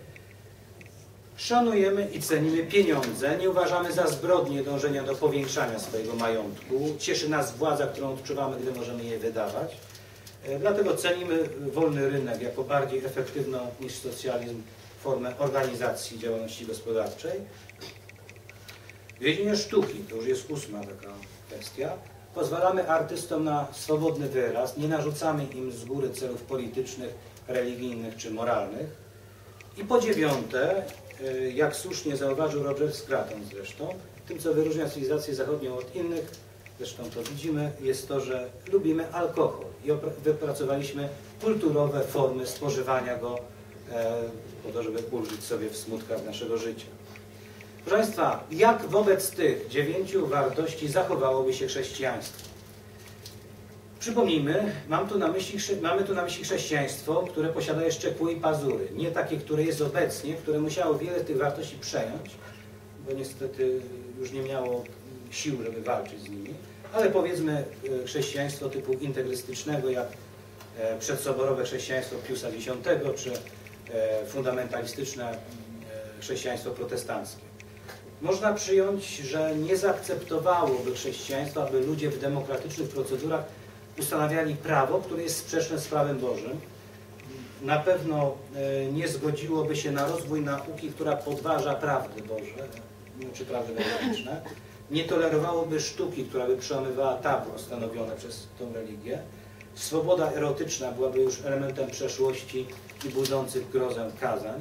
Szanujemy i cenimy pieniądze. Nie uważamy za zbrodnię dążenia do powiększania swojego majątku. Cieszy nas władza, którą odczuwamy, gdy możemy je wydawać. Dlatego cenimy wolny rynek jako bardziej efektywną niż socjalizm formę organizacji działalności gospodarczej. W dziedzinie sztuki, to już jest 8. taka kwestia, pozwalamy artystom na swobodny wyraz, nie narzucamy im z góry celów politycznych, religijnych czy moralnych. I po 9, jak słusznie zauważył Roger Scruton zresztą, tym co wyróżnia cywilizację zachodnią od innych, zresztą to widzimy, jest to, że lubimy alkohol i wypracowaliśmy kulturowe formy spożywania go po to, żeby ulżyć sobie w smutkach naszego życia. Proszę Państwa, jak wobec tych 9 wartości zachowałoby się chrześcijaństwo? Przypomnijmy, mamy tu na myśli chrześcijaństwo, które posiada jeszcze kły i pazury. Nie takie, które jest obecnie, które musiało wiele z tych wartości przejąć, bo niestety już nie miało sił, żeby walczyć z nimi. Ale powiedzmy chrześcijaństwo typu integrystycznego, jak przedsoborowe chrześcijaństwo Piusa X, czy fundamentalistyczne chrześcijaństwo protestanckie. Można przyjąć, że nie zaakceptowałoby chrześcijaństwa, aby ludzie w demokratycznych procedurach ustanawiali prawo, które jest sprzeczne z prawem Bożym. Na pewno nie zgodziłoby się na rozwój nauki, która podważa prawdy Boże, czy prawdy wewnętrzne. Nie tolerowałoby sztuki, która by przełamywała tabu ustanowione przez tą religię. Swoboda erotyczna byłaby już elementem przeszłości i budzących grozę kazań.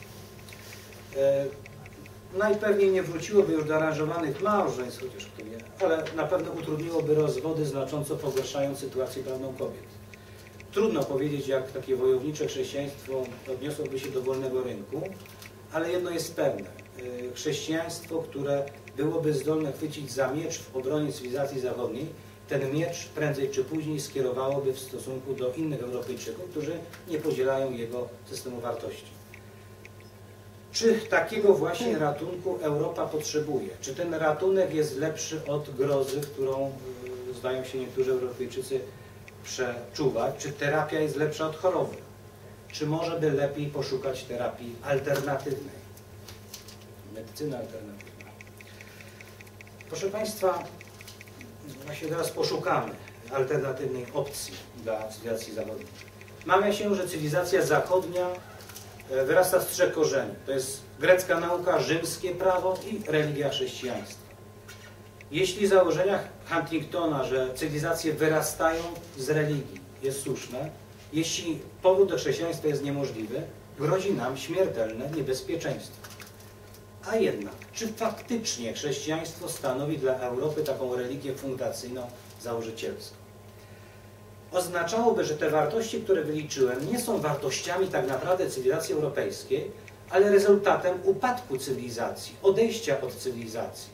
Najpewniej nie wróciłoby już do aranżowanych małżeństw, chociaż kto wie, ale na pewno utrudniłoby rozwody, znacząco pogarszając sytuację prawną kobiet. Trudno powiedzieć, jak takie wojownicze chrześcijaństwo odniosłoby się do wolnego rynku, ale jedno jest pewne. Chrześcijaństwo, które byłoby zdolne chwycić za miecz w obronie cywilizacji zachodniej, ten miecz prędzej czy później skierowałoby w stosunku do innych Europejczyków, którzy nie podzielają jego systemu wartości. Czy takiego właśnie ratunku Europa potrzebuje? Czy ten ratunek jest lepszy od grozy, którą zdają się niektórzy Europejczycy przeczuwać? Czy terapia jest lepsza od choroby? Czy może by lepiej poszukać terapii alternatywnej? Medycyna alternatywna. Proszę Państwa, właśnie teraz poszukamy alternatywnej opcji dla cywilizacji zachodniej. Mawia się, że cywilizacja zachodnia wyrasta z 3 korzeni. To jest grecka nauka, rzymskie prawo i religia chrześcijaństwa. Jeśli założenia Huntingtona, że cywilizacje wyrastają z religii, jest słuszne, jeśli powrót do chrześcijaństwa jest niemożliwy, grozi nam śmiertelne niebezpieczeństwo. A jednak, czy faktycznie chrześcijaństwo stanowi dla Europy taką religię fundacyjną, założycielską? oznaczałoby, że te wartości, które wyliczyłem, nie są wartościami tak naprawdę cywilizacji europejskiej, ale rezultatem upadku cywilizacji, odejścia od cywilizacji.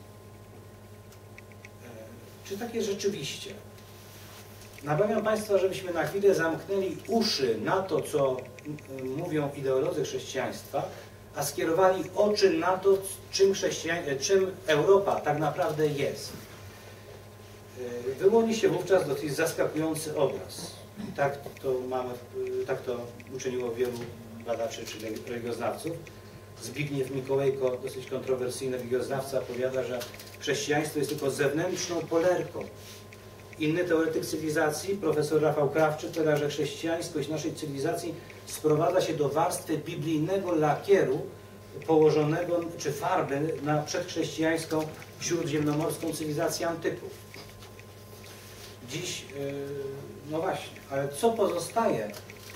Czy tak jest rzeczywiście? Namawiam Państwa, żebyśmy na chwilę zamknęli uszy na to, co mówią ideolodzy chrześcijaństwa, a skierowali oczy na to, czym Europa tak naprawdę jest. Wyłoni się wówczas dosyć zaskakujący obraz. Tak to uczyniło wielu badaczy czy religioznawców. Zbigniew Mikołajko, dosyć kontrowersyjny religioznawca, powiada, że chrześcijaństwo jest tylko zewnętrzną polerką. Inny teoretyk cywilizacji, profesor Rafał Krawczyk, powiada, że chrześcijaństwość naszej cywilizacji sprowadza się do warstwy biblijnego lakieru położonego, czy farby na przedchrześcijańską, śródziemnomorską cywilizację antyku. Dziś, no właśnie, ale co pozostaje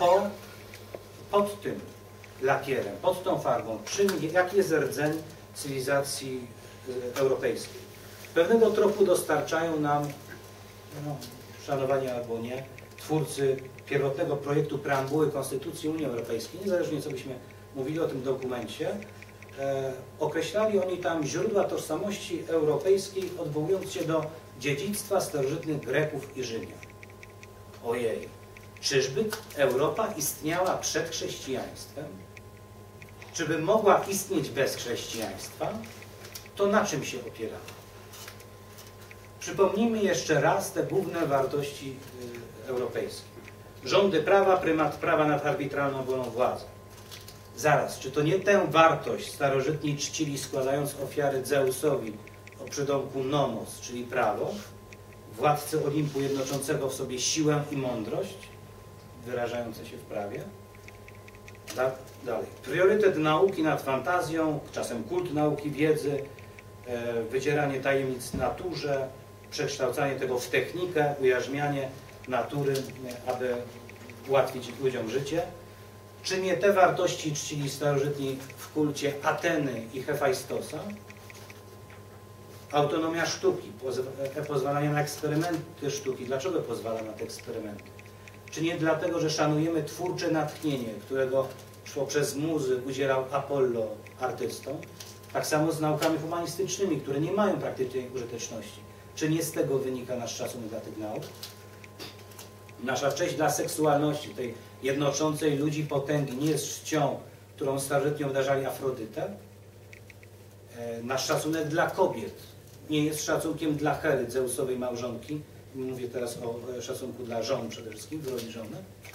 pod tym lakierem, pod tą farbą? Jaki jest rdzeń cywilizacji europejskiej? Pewnego tropu dostarczają nam, no, szanowani albo nie, twórcy pierwotnego projektu preambuły Konstytucji Unii Europejskiej, niezależnie co byśmy mówili o tym dokumencie, określali oni tam źródła tożsamości europejskiej, odwołując się do dziedzictwa starożytnych Greków i Rzymian. Ojej, czyżby Europa istniała przed chrześcijaństwem? Czy by mogła istnieć bez chrześcijaństwa? To na czym się opierała? Przypomnijmy jeszcze raz te główne wartości europejskie. Rządy prawa, prymat prawa nad arbitralną wolą władzy. Zaraz, czy to nie tę wartość starożytni czcili, składając ofiary Zeusowi o przydomku nomos, czyli prawo, władcy Olimpu jednoczącego w sobie siłę i mądrość, wyrażające się w prawie? Dalej. Priorytet nauki nad fantazją, czasem kult nauki, wiedzy, wydzieranie tajemnic naturze, przekształcanie tego w technikę, ujarzmianie natury, aby ułatwić ludziom życie. Czy nie te wartości czcili starożytni w kulcie Ateny i Hefajstosa? Autonomia sztuki, pozwalanie na eksperymenty sztuki. Dlaczego pozwala na te eksperymenty? Czy nie dlatego, że szanujemy twórcze natchnienie, którego poprzez muzy udzielał Apollo artystom? Tak samo z naukami humanistycznymi, które nie mają praktycznej użyteczności. Czy nie z tego wynika nasz szacunek dla tych nauk? Nasza cześć dla seksualności, tej jednoczącej ludzi potęgi, nie jest czcią, którą starożytni obdarzali Afrodytę? Nasz szacunek dla kobiet nie jest szacunkiem dla Hery, Zeusowej małżonki. Mówię teraz o szacunku dla żon przede wszystkim, w roli żony.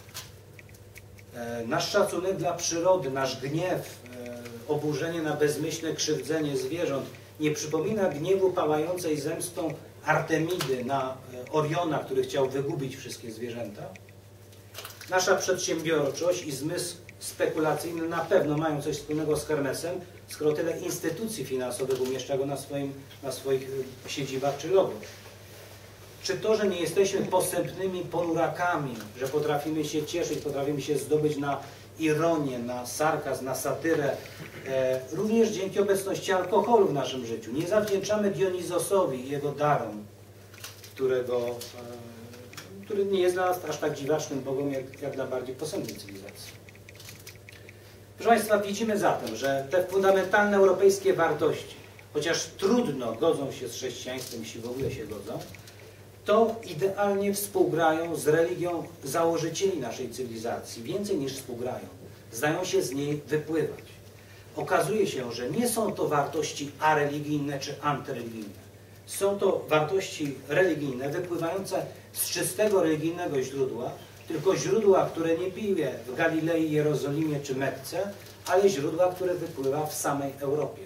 Nasz szacunek dla przyrody, nasz gniew, oburzenie na bezmyślne krzywdzenie zwierząt nie przypomina gniewu pałającej zemstą Artemidy na Oriona, który chciał wygubić wszystkie zwierzęta. Nasza przedsiębiorczość i zmysł spekulacyjny na pewno mają coś wspólnego z Hermesem, skoro tyle instytucji finansowych umieszcza go na swoich siedzibach czy logo. Czy to, że nie jesteśmy posępnymi ponurakami, że potrafimy się cieszyć, potrafimy się zdobyć na ironię, na sarkazm, na satyrę, również dzięki obecności alkoholu w naszym życiu. Nie zawdzięczamy Dionizosowi i jego darom, który nie jest dla nas aż tak dziwacznym Bogiem, jak dla bardziej posępnej cywilizacji. Proszę Państwa, widzimy zatem, że te fundamentalne europejskie wartości, chociaż trudno godzą się z chrześcijaństwem, jeśli w ogóle się godzą, to idealnie współgrają z religią założycieli naszej cywilizacji. Więcej niż współgrają. Zdają się z niej wypływać. Okazuje się, że nie są to wartości areligijne czy antyreligijne. Są to wartości religijne wypływające z czystego religijnego źródła, tylko źródła, które nie pije w Galilei, Jerozolimie czy Mekce, ale źródła, które wypływa w samej Europie.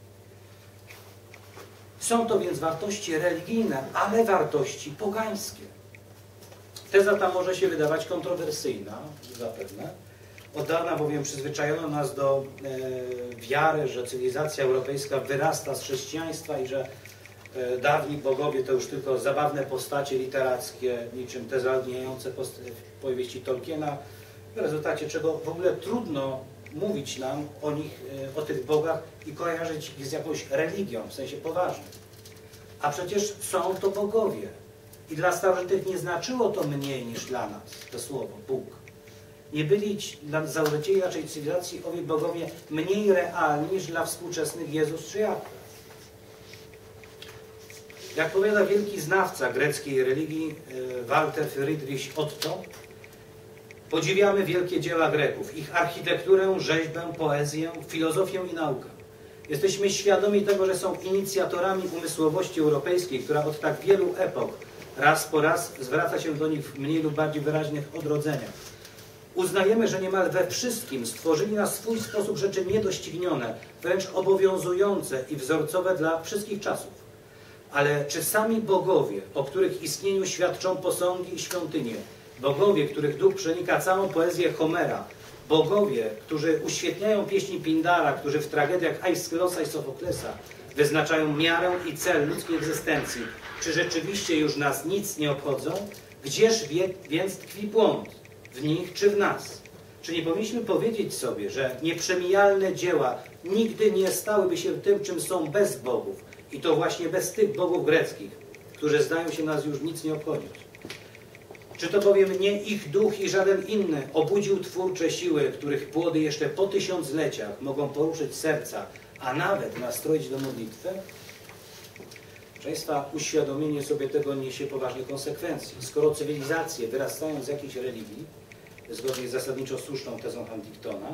Są to więc wartości religijne, ale wartości pogańskie. Teza ta może się wydawać kontrowersyjna, zapewne. Od dawna bowiem przyzwyczajono nas do wiary, że cywilizacja europejska wyrasta z chrześcijaństwa i że dawni bogowie to już tylko zabawne postacie literackie, niczym te zagłębiające powieści Tolkiena, w rezultacie czego w ogóle trudno mówić nam o nich, o tych bogach i kojarzyć ich z jakąś religią, w sensie poważnym. A przecież są to bogowie. I dla starożytnych nie znaczyło to mniej niż dla nas, to słowo Bóg. Nie byli dla założycieli raczej cywilizacji owi bogowie mniej realni niż dla współczesnych Jezus czy Jahwe. Jak powiada wielki znawca greckiej religii Walter Friedrich Otto, podziwiamy wielkie dzieła Greków, ich architekturę, rzeźbę, poezję, filozofię i naukę. Jesteśmy świadomi tego, że są inicjatorami umysłowości europejskiej, która od tak wielu epok raz po raz zwraca się do nich w mniej lub bardziej wyraźnych odrodzeniach. Uznajemy, że niemal we wszystkim stworzyli na swój sposób rzeczy niedoścignione, wręcz obowiązujące i wzorcowe dla wszystkich czasów. Ale czy sami bogowie, o których istnieniu świadczą posągi i świątynie, bogowie, których duch przenika całą poezję Homera, bogowie, którzy uświetniają pieśni Pindara, którzy w tragediach Aeschylosa i Sofoklesa wyznaczają miarę i cel ludzkiej egzystencji, czy rzeczywiście już nas nic nie obchodzą? Gdzież więc tkwi błąd? W nich czy w nas? Czy nie powinniśmy powiedzieć sobie, że nieprzemijalne dzieła nigdy nie stałyby się tym, czym są bez bogów? I to właśnie bez tych bogów greckich, którzy zdają się nas już nic nie obchodzić. Czy to bowiem nie ich duch i żaden inny obudził twórcze siły, których płody jeszcze po tysiącleciach mogą poruszyć serca, a nawet nastroić do modlitwy? Proszę Państwa, uświadomienie sobie tego niesie poważne konsekwencje. Skoro cywilizacje wyrastają z jakiejś religii, zgodnie z zasadniczo słuszną tezą Huntingtona,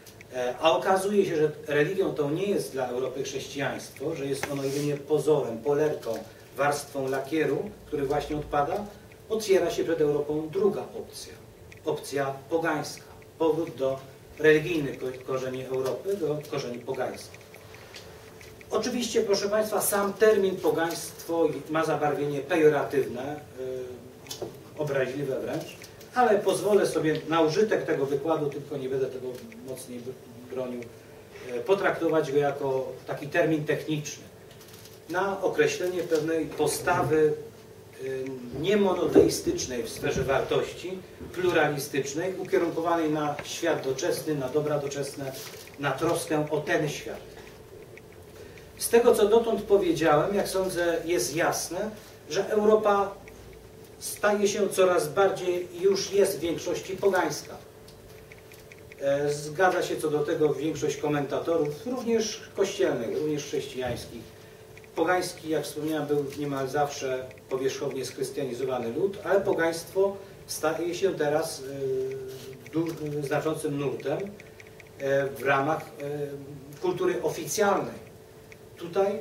a okazuje się, że religią tą nie jest dla Europy chrześcijaństwo, że jest ono jedynie pozorem, polerką, warstwą lakieru, który właśnie odpada, otwiera się przed Europą druga opcja. Opcja pogańska. Powrót do religijnych korzeni Europy, do korzeni pogańskich. Oczywiście, proszę Państwa, sam termin pogaństwo ma zabarwienie pejoratywne, obraźliwe wręcz, ale pozwolę sobie na użytek tego wykładu, tylko nie będę tego mocniej bronił, potraktować go jako taki termin techniczny na określenie pewnej postawy niemonoteistycznej w sferze wartości, pluralistycznej, ukierunkowanej na świat doczesny, na dobra doczesne, na troskę o ten świat. Z tego, co dotąd powiedziałem, jak sądzę, jest jasne, że Europa staje się coraz bardziej, już jest w większości pogańska. Zgadza się co do tego większość komentatorów, również kościelnych, również chrześcijańskich. Pogański, jak wspomniałem, był niemal zawsze powierzchownie schrystianizowany lud, ale pogaństwo staje się teraz znaczącym nurtem w ramach kultury oficjalnej. Tutaj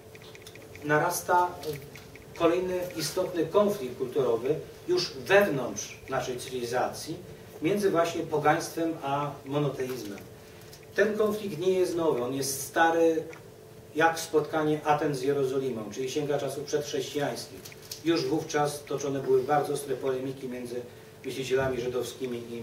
narasta kolejny istotny konflikt kulturowy już wewnątrz naszej cywilizacji między właśnie pogaństwem a monoteizmem. Ten konflikt nie jest nowy, on jest stary jak spotkanie Aten z Jerozolimą, czyli sięga czasów przedchrześcijańskich. Już wówczas toczone były bardzo ostre polemiki między myślicielami żydowskimi i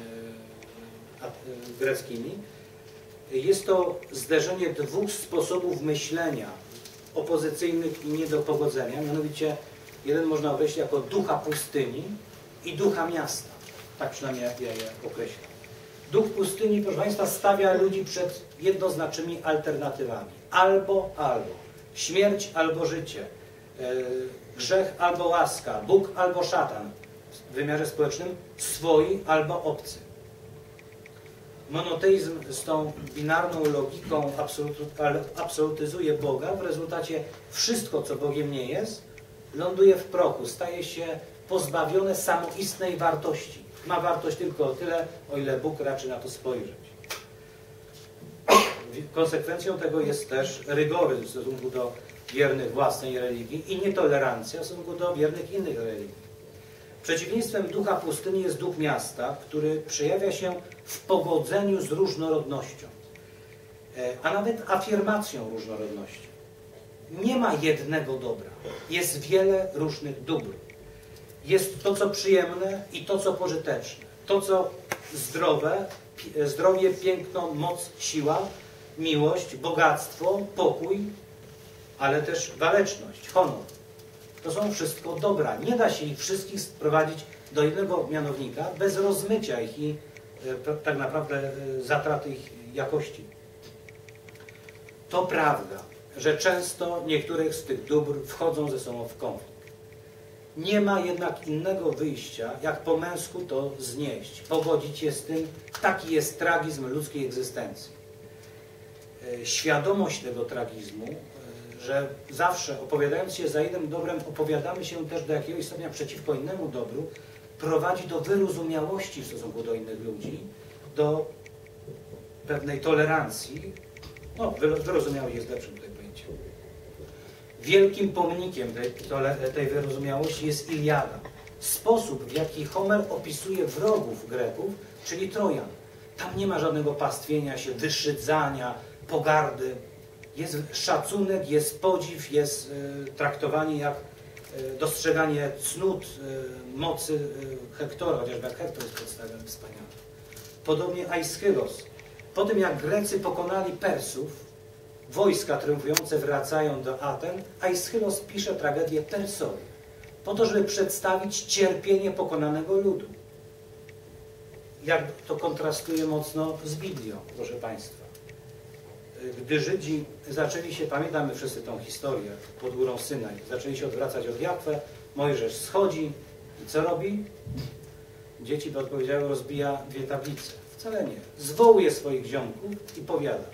greckimi. Jest to zderzenie dwóch sposobów myślenia opozycyjnych i nie do pogodzenia, mianowicie jeden można określić jako ducha pustyni i ducha miasta. Tak przynajmniej ja je określam. Duch pustyni, proszę Państwa, stawia ludzi przed jednoznacznymi alternatywami. Albo, albo. Śmierć albo życie. Grzech albo łaska. Bóg albo szatan. W wymiarze społecznym swoi albo obcy. Monoteizm z tą binarną logiką absolutyzuje Boga. W rezultacie wszystko, co Bogiem nie jest, ląduje w prochu. Staje się pozbawione samoistnej wartości. Ma wartość tylko o tyle, o ile Bóg raczy na to spojrzeć. Konsekwencją tego jest też rygoryzm w stosunku do wiernych własnej religii i nietolerancja w stosunku do wiernych innych religii. Przeciwieństwem ducha pustyni jest duch miasta, który przejawia się w pogodzeniu z różnorodnością, a nawet afirmacją różnorodności. Nie ma jednego dobra, jest wiele różnych dóbr. Jest to, co przyjemne i to, co pożyteczne. To, co zdrowe, zdrowie, piękno, moc, siła, miłość, bogactwo, pokój, ale też waleczność, honor. To są wszystko dobra. Nie da się ich wszystkich sprowadzić do jednego mianownika bez rozmycia ich i tak naprawdę zatraty ich jakości. To prawda, że często niektórych z tych dóbr wchodzą ze sobą w konflikt. Nie ma jednak innego wyjścia, jak po męsku to znieść, pogodzić się z tym. Taki jest tragizm ludzkiej egzystencji. Świadomość tego tragizmu, że zawsze opowiadając się za jednym dobrem, opowiadamy się też do jakiegoś stopnia przeciwko innemu dobru, prowadzi do wyrozumiałości w stosunku do innych ludzi, do pewnej tolerancji. No, wyrozumiałość jest lepszym tutaj pojęciem. Wielkim pomnikiem tej wyrozumiałości jest Iliada. Sposób, w jaki Homer opisuje wrogów Greków, czyli Trojan. Tam nie ma żadnego pastwienia się, wyszydzania, pogardy. Jest szacunek, jest podziw, jest traktowanie jak dostrzeganie cnót, mocy Hektora, chociażby jak Hektor jest przedstawiony wspaniale. Podobnie Aeschylos. Po tym jak Grecy pokonali Persów, wojska triumfujące wracają do Aten, Aeschylos pisze tragedię Persowi, po to, żeby przedstawić cierpienie pokonanego ludu. Jak to kontrastuje mocno z Biblią, proszę Państwa. Gdy Żydzi zaczęli się, pamiętamy wszyscy tą historię pod górą Synaj, zaczęli się odwracać od Jahwe, Mojżesz schodzi i co robi? Dzieci by odpowiedziały, rozbija 2 tablice. Wcale nie. Zwołuje swoich ziomków i powiada.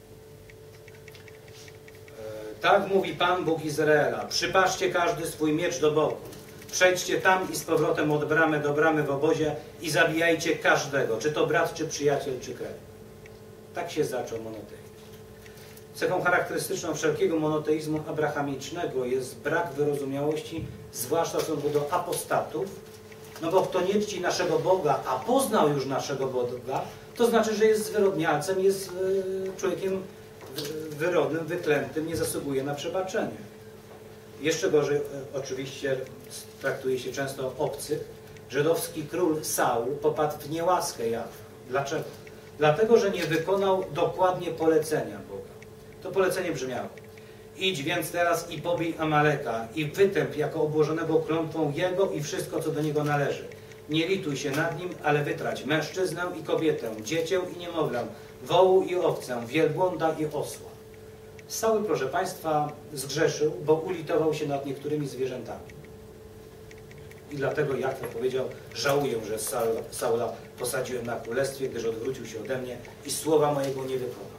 Tak mówi Pan Bóg Izraela, przypatrzcie każdy swój miecz do boku, przejdźcie tam i z powrotem od bramy do bramy w obozie i zabijajcie każdego, czy to brat, czy przyjaciel, czy krewny. Tak się zaczął monoteizm. Cechą charakterystyczną wszelkiego monoteizmu abrahamicznego jest brak wyrozumiałości, zwłaszcza w stosunku do apostatów, no bo kto nie czci naszego Boga, a poznał już naszego Boga, to znaczy, że jest zwyrodnialcem, jest człowiekiem wyrodnym, wyklętym, nie zasługuje na przebaczenie. Jeszcze gorzej oczywiście traktuje się często obcych. Żydowski król Saul popadł w niełaskę Jahwe. Dlaczego? Dlatego, że nie wykonał dokładnie polecenia Boga. To polecenie brzmiało: idź więc teraz i pobij Amaleka i wytęp jako obłożonego klątwą jego i wszystko, co do niego należy. Nie lituj się nad nim, ale wytrać mężczyznę i kobietę, dziecię i niemowlę, wołu i owcę, wielbłąda i osła. Saul, proszę Państwa, zgrzeszył, bo ulitował się nad niektórymi zwierzętami. I dlatego Jahwe powiedział: żałuję, że Saula posadziłem na królestwie, gdyż odwrócił się ode mnie i słowa mojego nie wykonał.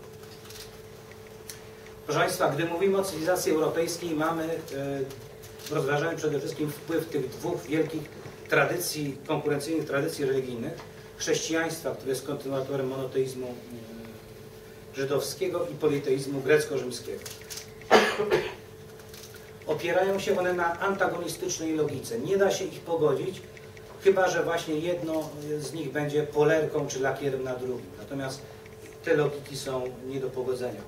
Proszę Państwa, gdy mówimy o cywilizacji europejskiej, rozważamy przede wszystkim wpływ tych 2 wielkich tradycji, konkurencyjnych tradycji religijnych. Chrześcijaństwa, które jest kontynuatorem monoteizmu żydowskiego i politeizmu grecko-rzymskiego. Opierają się one na antagonistycznej logice. Nie da się ich pogodzić, chyba że właśnie jedno z nich będzie polerką czy lakierem na drugim. Natomiast te logiki są nie do pogodzenia.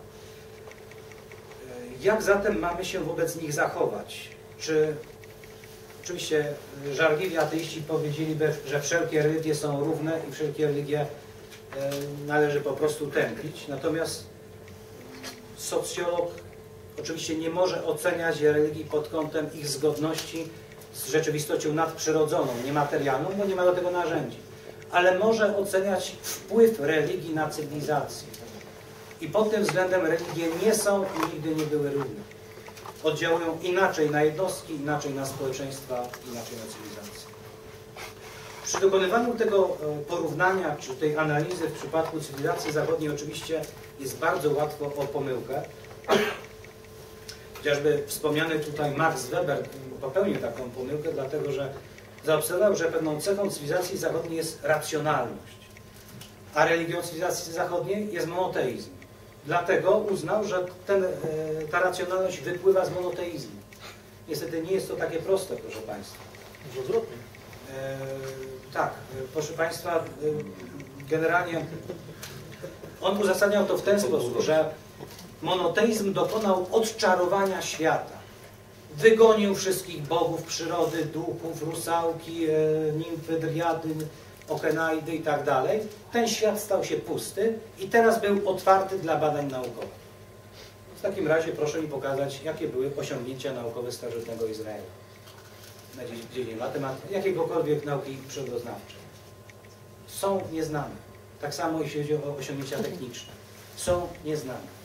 Jak zatem mamy się wobec nich zachować? Oczywiście żarliwi ateiści powiedzieliby, że wszelkie religie są równe i wszelkie religie należy po prostu tępić. Natomiast socjolog oczywiście nie może oceniać religii pod kątem ich zgodności z rzeczywistością nadprzyrodzoną, niematerialną, bo nie ma do tego narzędzi. Ale może oceniać wpływ religii na cywilizację. I pod tym względem religie nie są i nigdy nie były równe. Oddziałują inaczej na jednostki, inaczej na społeczeństwa, inaczej na cywilizację. Przy dokonywaniu tego porównania, czy tej analizy w przypadku cywilizacji zachodniej oczywiście jest bardzo łatwo o pomyłkę. Chociażby wspomniany tutaj Max Weber popełnił taką pomyłkę, dlatego że zaobserwował, że pewną cechą cywilizacji zachodniej jest racjonalność, a religią cywilizacji zachodniej jest monoteizm. Dlatego uznał, że ta racjonalność wypływa z monoteizmu. Niestety nie jest to takie proste, proszę Państwa. Odwrotnie. Tak, proszę Państwa, generalnie on uzasadniał to w ten sposób, że monoteizm dokonał odczarowania świata. Wygonił wszystkich bogów przyrody, duchów, rusałki, nimfy, driady, okenaidy i tak dalej. Ten świat stał się pusty i teraz był otwarty dla badań naukowych. W takim razie proszę mi pokazać, jakie były osiągnięcia naukowe starożytnego Izraela na dziedzinie matematyki, jakiegokolwiek nauki przyrodoznawczej. Są nieznane. Tak samo jeśli chodzi o osiągnięcia techniczne. Są nieznane.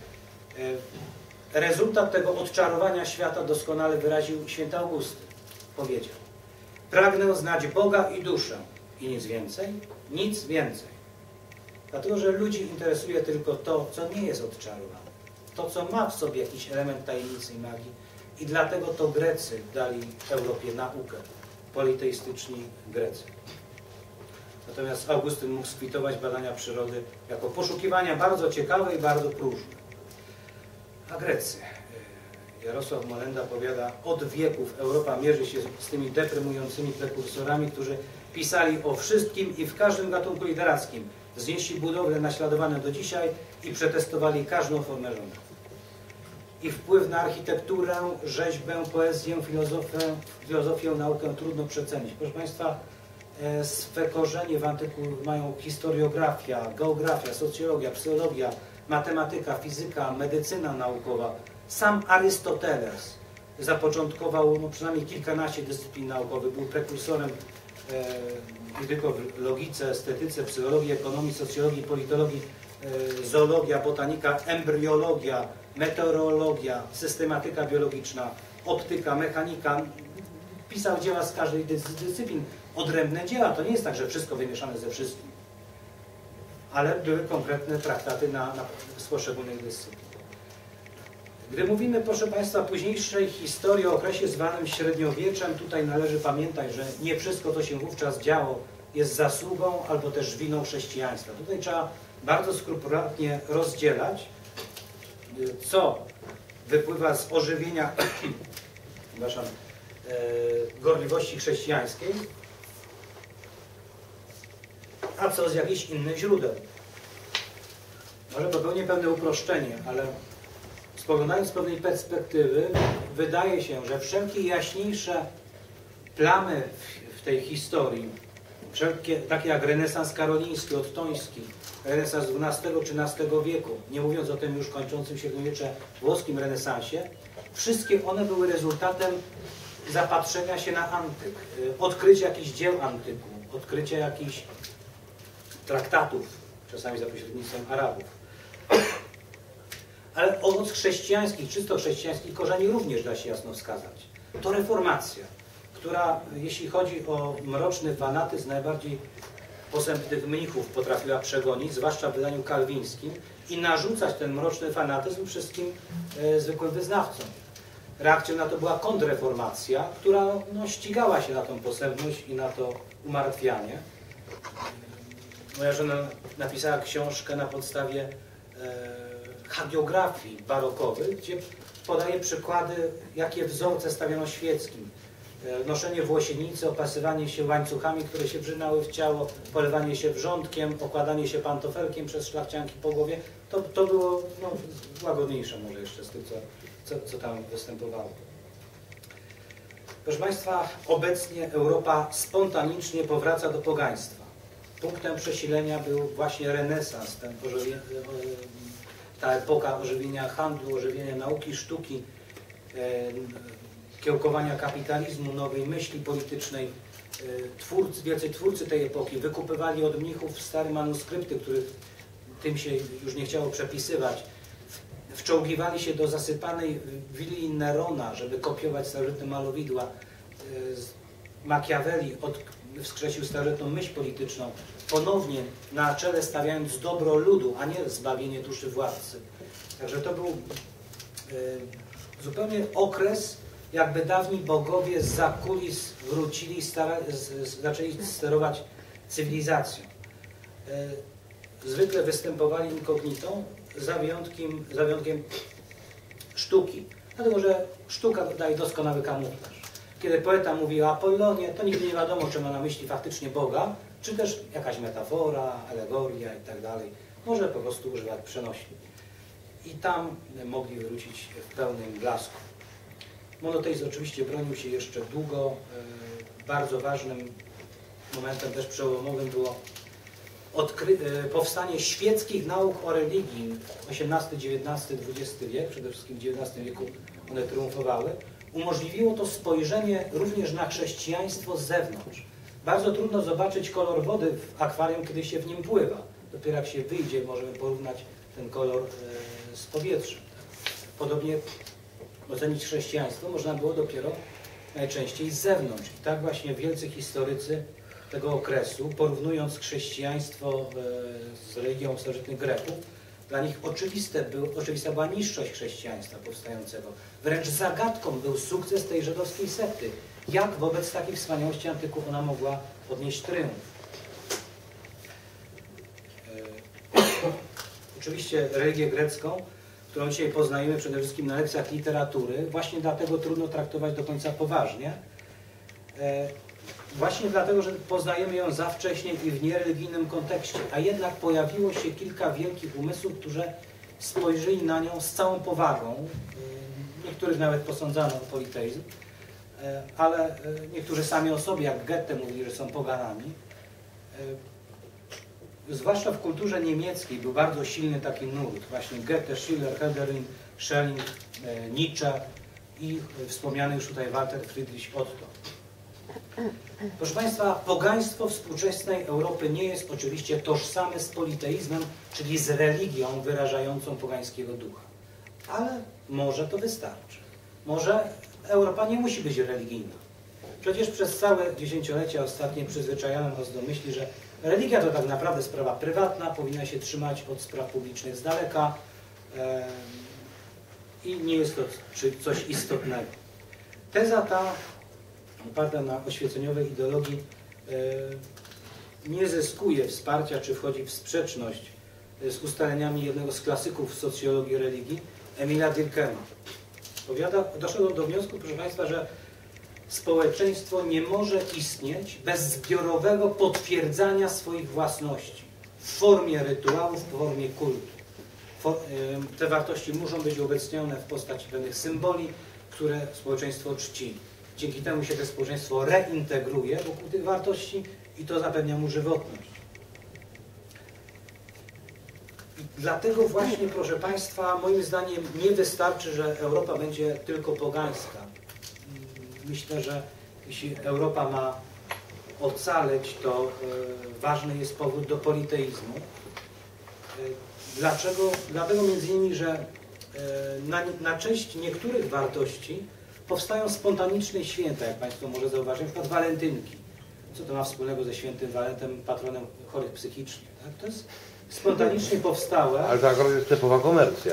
Rezultat tego odczarowania świata doskonale wyraził święty Augustyn. powiedział: pragnę znać Boga i duszę i nic więcej, nic więcej. Dlatego, że ludzi interesuje tylko to, co nie jest odczarowane, to, co ma w sobie jakiś element tajemnicy i magii. I dlatego to Grecy dali Europie naukę, politeistyczni Grecy. Natomiast Augustyn mógł skwitować badania przyrody jako poszukiwania bardzo ciekawe i bardzo próżne. A Grecy? Jarosław Molenda powiada: od wieków Europa mierzy się z tymi deprymującymi prekursorami, którzy pisali o wszystkim i w każdym gatunku literackim, znieśli budowle naśladowane do dzisiaj i przetestowali każdą formę rządu. Ich wpływ na architekturę, rzeźbę, poezję, filozofię, naukę trudno przecenić. Proszę Państwa, swe korzenie w antyku mają historiografia, geografia, socjologia, psychologia, matematyka, fizyka, medycyna naukowa. Sam Arystoteles zapoczątkował przynajmniej kilkanaście dyscyplin naukowych, był prekursorem nie tylko w logice, estetyce, psychologii, ekonomii, socjologii, politologii, zoologia, botanika, embriologia, meteorologia, systematyka biologiczna, optyka, mechanika. Pisał dzieła z każdej dyscyplin, odrębne dzieła. To nie jest tak, że wszystko wymieszane ze wszystkim, ale były konkretne traktaty z poszczególnych dyscyplin. Gdy mówimy, proszę Państwa, o późniejszej historii, o okresie zwanym średniowieczem, tutaj należy pamiętać, że nie wszystko, co się wówczas działo, jest zasługą albo też winą chrześcijaństwa. Tutaj trzeba bardzo skrupulatnie rozdzielać, co wypływa z ożywienia gorliwości chrześcijańskiej, a co z jakichś innych źródeł. Może popełnię pewne uproszczenie, ale spoglądając z pewnej perspektywy, wydaje się, że wszelkie jaśniejsze plamy w tej historii, wszelkie, takie jak renesans karoliński, ottoński, renesans XII-XIII wieku, nie mówiąc o tym już kończącym średniowiecze włoskim renesansie, wszystkie one były rezultatem zapatrzenia się na antyk, odkrycia jakichś dzieł antyku, odkrycia jakichś traktatów, czasami za pośrednictwem Arabów. Ale od chrześcijańskich, czysto chrześcijańskich korzeni również da się jasno wskazać. To reformacja, która, jeśli chodzi o mroczny fanatyzm, najbardziej posępnych mnichów potrafiła przegonić, zwłaszcza w wydaniu kalwińskim, i narzucać ten mroczny fanatyzm wszystkim zwykłym wyznawcom. Reakcją na to była kontrreformacja, która ścigała się na tą posępność i na to umartwianie. Moja żona napisała książkę na podstawie hagiografii barokowych, gdzie podaje przykłady, jakie wzorce stawiano świeckim. Noszenie włosienicy, opasywanie się łańcuchami, które się wrzynały w ciało, polewanie się wrzątkiem, okładanie się pantofelkiem przez szlachcianki po głowie. To było łagodniejsze może jeszcze z tym, co tam występowało. Proszę Państwa, obecnie Europa spontanicznie powraca do pogaństwa. Punktem przesilenia był właśnie renesans, ta epoka ożywienia handlu, ożywienia nauki, sztuki, kiełkowania kapitalizmu, nowej myśli politycznej. Wielcy twórcy tej epoki wykupywali od mnichów stare manuskrypty, których tym się już nie chciało przepisywać. Wczołgiwali się do zasypanej willi Nerona, żeby kopiować starożytne malowidła. Machiavelli wskrzesił starożytną myśl polityczną, ponownie na czele stawiając dobro ludu, a nie zbawienie duszy władcy. Także to był zupełnie okres, jakby dawni bogowie zza kulis wrócili, zaczęli sterować cywilizacją. Zwykle występowali incognito, za wyjątkiem sztuki, dlatego że sztuka daje doskonały kamuflaż. Kiedy poeta mówi o Apollonie, to nigdy nie wiadomo, czy ma na myśli faktycznie Boga, czy też jakaś metafora, alegoria i tak dalej. Może po prostu używać przenośni. I tam mogli wrócić w pełnym blasku. Monoteizm oczywiście bronił się jeszcze długo. Bardzo ważnym momentem też przełomowym było powstanie świeckich nauk o religii. XVIII, XIX, XX wiek, przede wszystkim w XIX wieku one triumfowały. Umożliwiło to spojrzenie również na chrześcijaństwo z zewnątrz. Bardzo trudno zobaczyć kolor wody w akwarium, kiedy się w nim pływa. Dopiero jak się wyjdzie, możemy porównać ten kolor z powietrzem. Podobnie ocenić chrześcijaństwo można było dopiero najczęściej z zewnątrz. I tak właśnie wielcy historycy tego okresu, porównując chrześcijaństwo z religią starożytnych Greków, dla nich oczywista była niższość chrześcijaństwa powstającego. Wręcz zagadką był sukces tej żydowskiej sekty. Jak wobec takiej wspaniałości antyku ona mogła odnieść tryumf? Oczywiście religię grecką, którą dzisiaj poznajemy przede wszystkim na lekcjach literatury, właśnie dlatego trudno traktować do końca poważnie. Właśnie dlatego, że poznajemy ją za wcześnie i w niereligijnym kontekście, a jednak pojawiło się kilka wielkich umysłów, którzy spojrzeli na nią z całą powagą. Niektórych nawet posądzano o politeizm, ale niektórzy sami o sobie, jak Goethe, mówili, że są poganami. Zwłaszcza w kulturze niemieckiej był bardzo silny taki nurt. Właśnie Goethe, Schiller, Hölderlin, Schelling, Nietzsche i wspomniany już tutaj Walter Friedrich Otto. Proszę Państwa, pogaństwo współczesnej Europy nie jest oczywiście tożsame z politeizmem, czyli z religią wyrażającą pogańskiego ducha. Ale może to wystarczy. Może Europa nie musi być religijna. Przecież przez całe dziesięciolecia ostatnie przyzwyczajano nas do myśli, że religia to tak naprawdę sprawa prywatna, powinna się trzymać od spraw publicznych z daleka i nie jest to coś istotnego. Teza ta, oparta na oświeceniowej ideologii, nie zyskuje wsparcia, czy wchodzi w sprzeczność z ustaleniami jednego z klasyków socjologii religii, Emila Durkheima. Doszedł do wniosku, proszę Państwa, że społeczeństwo nie może istnieć bez zbiorowego potwierdzania swoich własności w formie rytuałów, w formie kultu. Te wartości muszą być uobecnione w postaci pewnych symboli, które społeczeństwo czci. Dzięki temu się to społeczeństwo reintegruje wokół tych wartości i to zapewnia mu żywotność. I dlatego właśnie, proszę Państwa, moim zdaniem nie wystarczy, że Europa będzie tylko pogańska. Myślę, że jeśli Europa ma ocaleć, to ważny jest powód do politeizmu. Dlaczego? Dlatego między innymi, że na cześć niektórych wartości powstają spontaniczne święta, jak Państwo może zauważyć, na przykład walentynki. Co to ma wspólnego ze świętym Walentem, patronem chorych psychicznie? Tak? To jest spontanicznie powstałe. Ale to akurat jest typowa komercja.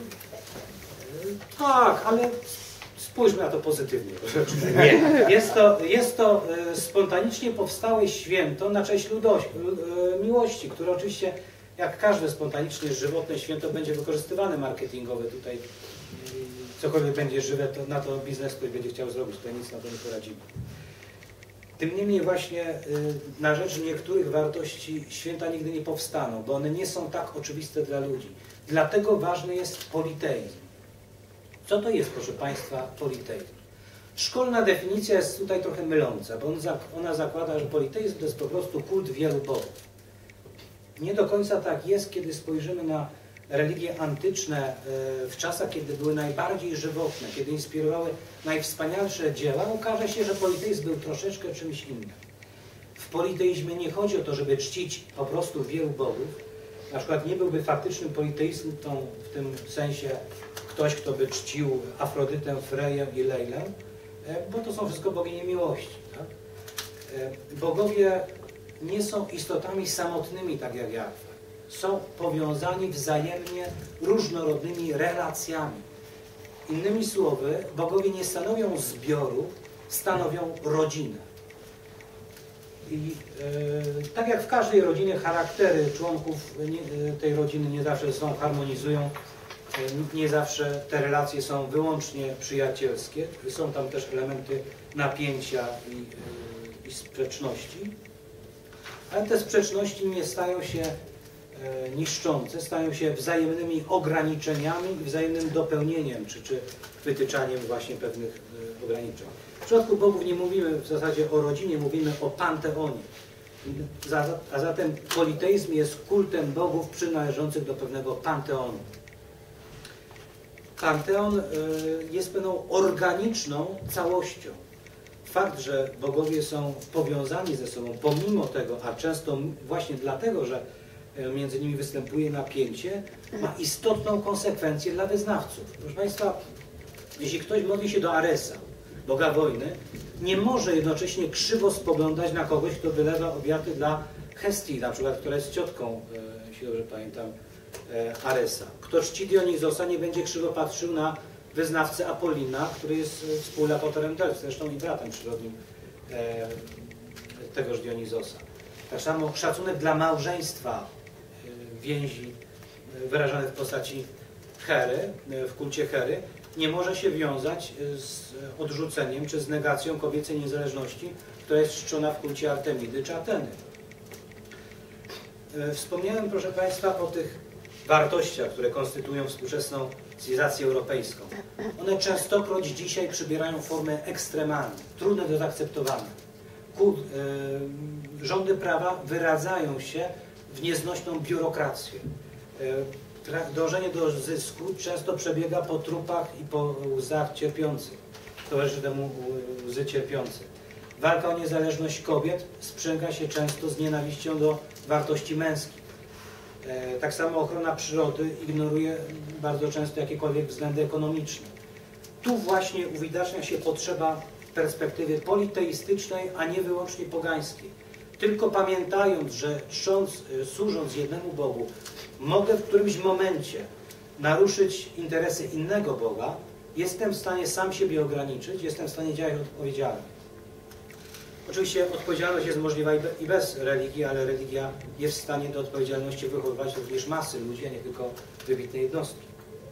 Tak, ale spójrzmy na to pozytywnie. Jest to spontanicznie powstałe święto na cześć miłości, które oczywiście, jak każde spontanicznie żywotne święto, będzie wykorzystywane marketingowe. Tutaj cokolwiek będzie żywe, to na to biznes ktoś będzie chciał zrobić, to nic na to nie poradzimy. Tym niemniej właśnie na rzecz niektórych wartości święta nigdy nie powstaną, bo one nie są tak oczywiste dla ludzi. Dlatego ważny jest politeizm. Co to jest, proszę Państwa, politeizm? Szkolna definicja jest tutaj trochę myląca, bo ona zakłada, że politeizm to jest po prostu kult wielu bogów. Nie do końca tak jest, kiedy spojrzymy na religie antyczne w czasach, kiedy były najbardziej żywotne, kiedy inspirowały najwspanialsze dzieła, okaże się, że politeizm był troszeczkę czymś innym. W politeizmie nie chodzi o to, żeby czcić po prostu wielu bogów. Na przykład nie byłby faktycznym politeizmem w tym sensie ktoś, kto by czcił Afrodytę, Freję i Lejlę, bo to są wszystko bogini miłości. Tak? Bogowie nie są istotami samotnymi, tak jak Jahwe. Są powiązani wzajemnie różnorodnymi relacjami. Innymi słowy, bogowie nie stanowią zbioru, stanowią rodzinę. I tak jak w każdej rodzinie, charaktery członków tej rodziny nie zawsze ze sobą harmonizują, nie zawsze te relacje są wyłącznie przyjacielskie. Są tam też elementy napięcia i sprzeczności. Ale te sprzeczności nie stają się niszczące, stają się wzajemnymi ograniczeniami i wzajemnym dopełnieniem, czy wytyczaniem właśnie pewnych ograniczeń. W przypadku bogów nie mówimy w zasadzie o rodzinie, mówimy o panteonie. A zatem politeizm jest kultem bogów przynależących do pewnego panteonu. Panteon jest pewną organiczną całością. Fakt, że bogowie są powiązani ze sobą, pomimo tego, a często właśnie dlatego, że między nimi występuje napięcie, ma istotną konsekwencję dla wyznawców. Proszę Państwa, jeśli ktoś modli się do Aresa, Boga wojny, nie może jednocześnie krzywo spoglądać na kogoś, kto wylewa obiady dla Hestii, na przykład, która jest ciotką, jeśli dobrze pamiętam, Aresa. Kto czci Dionizosa, nie będzie krzywo patrzył na wyznawcę Apollina, który jest współlapoterem Delf, zresztą i bratem przyrodnim tegoż Dionizosa. Tak samo szacunek dla małżeństwa, więzi wyrażane w postaci Hery, w kulcie Hery, nie może się wiązać z odrzuceniem czy z negacją kobiecej niezależności, która jest czczona w kulcie Artemidy czy Ateny. Wspomniałem, proszę Państwa, o tych wartościach, które konstytuują współczesną cywilizację europejską. One częstokroć dzisiaj przybierają formę ekstremalną, trudne do zaakceptowania. Rządy prawa wyradzają się w nieznośną biurokrację. Dążenie do zysku często przebiega po trupach i po łzach cierpiących. Towarzyszy temu łzy cierpiących. Walka o niezależność kobiet sprzęga się często z nienawiścią do wartości męskich. Tak samo ochrona przyrody ignoruje bardzo często jakiekolwiek względy ekonomiczne. Tu właśnie uwidacznia się potrzeba perspektywy politeistycznej, a nie wyłącznie pogańskiej. Tylko pamiętając, że służąc jednemu Bogu, mogę w którymś momencie naruszyć interesy innego Boga, jestem w stanie sam siebie ograniczyć, jestem w stanie działać odpowiedzialnie. Oczywiście odpowiedzialność jest możliwa i bez religii, ale religia jest w stanie do odpowiedzialności wychowywać również masy ludzi, a nie tylko wybitne jednostki.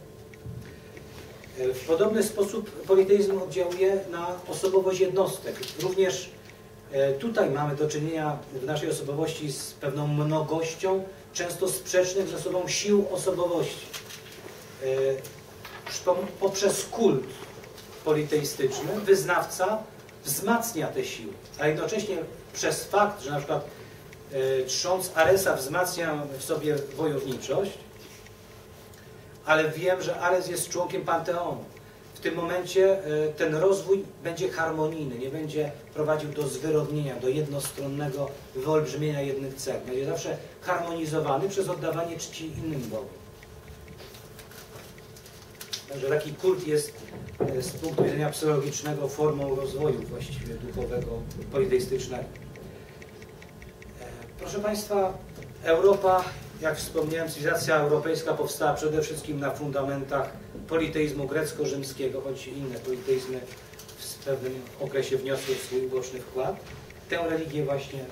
W podobny sposób politeizm oddziałuje na osobowość jednostek. Również tutaj mamy do czynienia w naszej osobowości z pewną mnogością, często sprzecznych ze sobą sił osobowości. Poprzez kult politeistyczny wyznawca wzmacnia te siły, a jednocześnie przez fakt, że na przykład czcząc Aresa wzmacnia w sobie wojowniczość, ale wiem, że Ares jest członkiem Panteonu. W tym momencie ten rozwój będzie harmonijny, nie będzie prowadził do zwyrodnienia, do jednostronnego wyolbrzymienia jednych cech. Będzie zawsze harmonizowany przez oddawanie czci innym Bogom. Także taki kult jest z punktu widzenia psychologicznego formą rozwoju właściwie duchowego, politeistycznego. Proszę Państwa, Europa, jak wspomniałem, cywilizacja europejska powstała przede wszystkim na fundamentach politeizmu grecko-rzymskiego, choć inne politeizmy w pewnym okresie wniosły swój uboczny wkład. Tę religię właśnie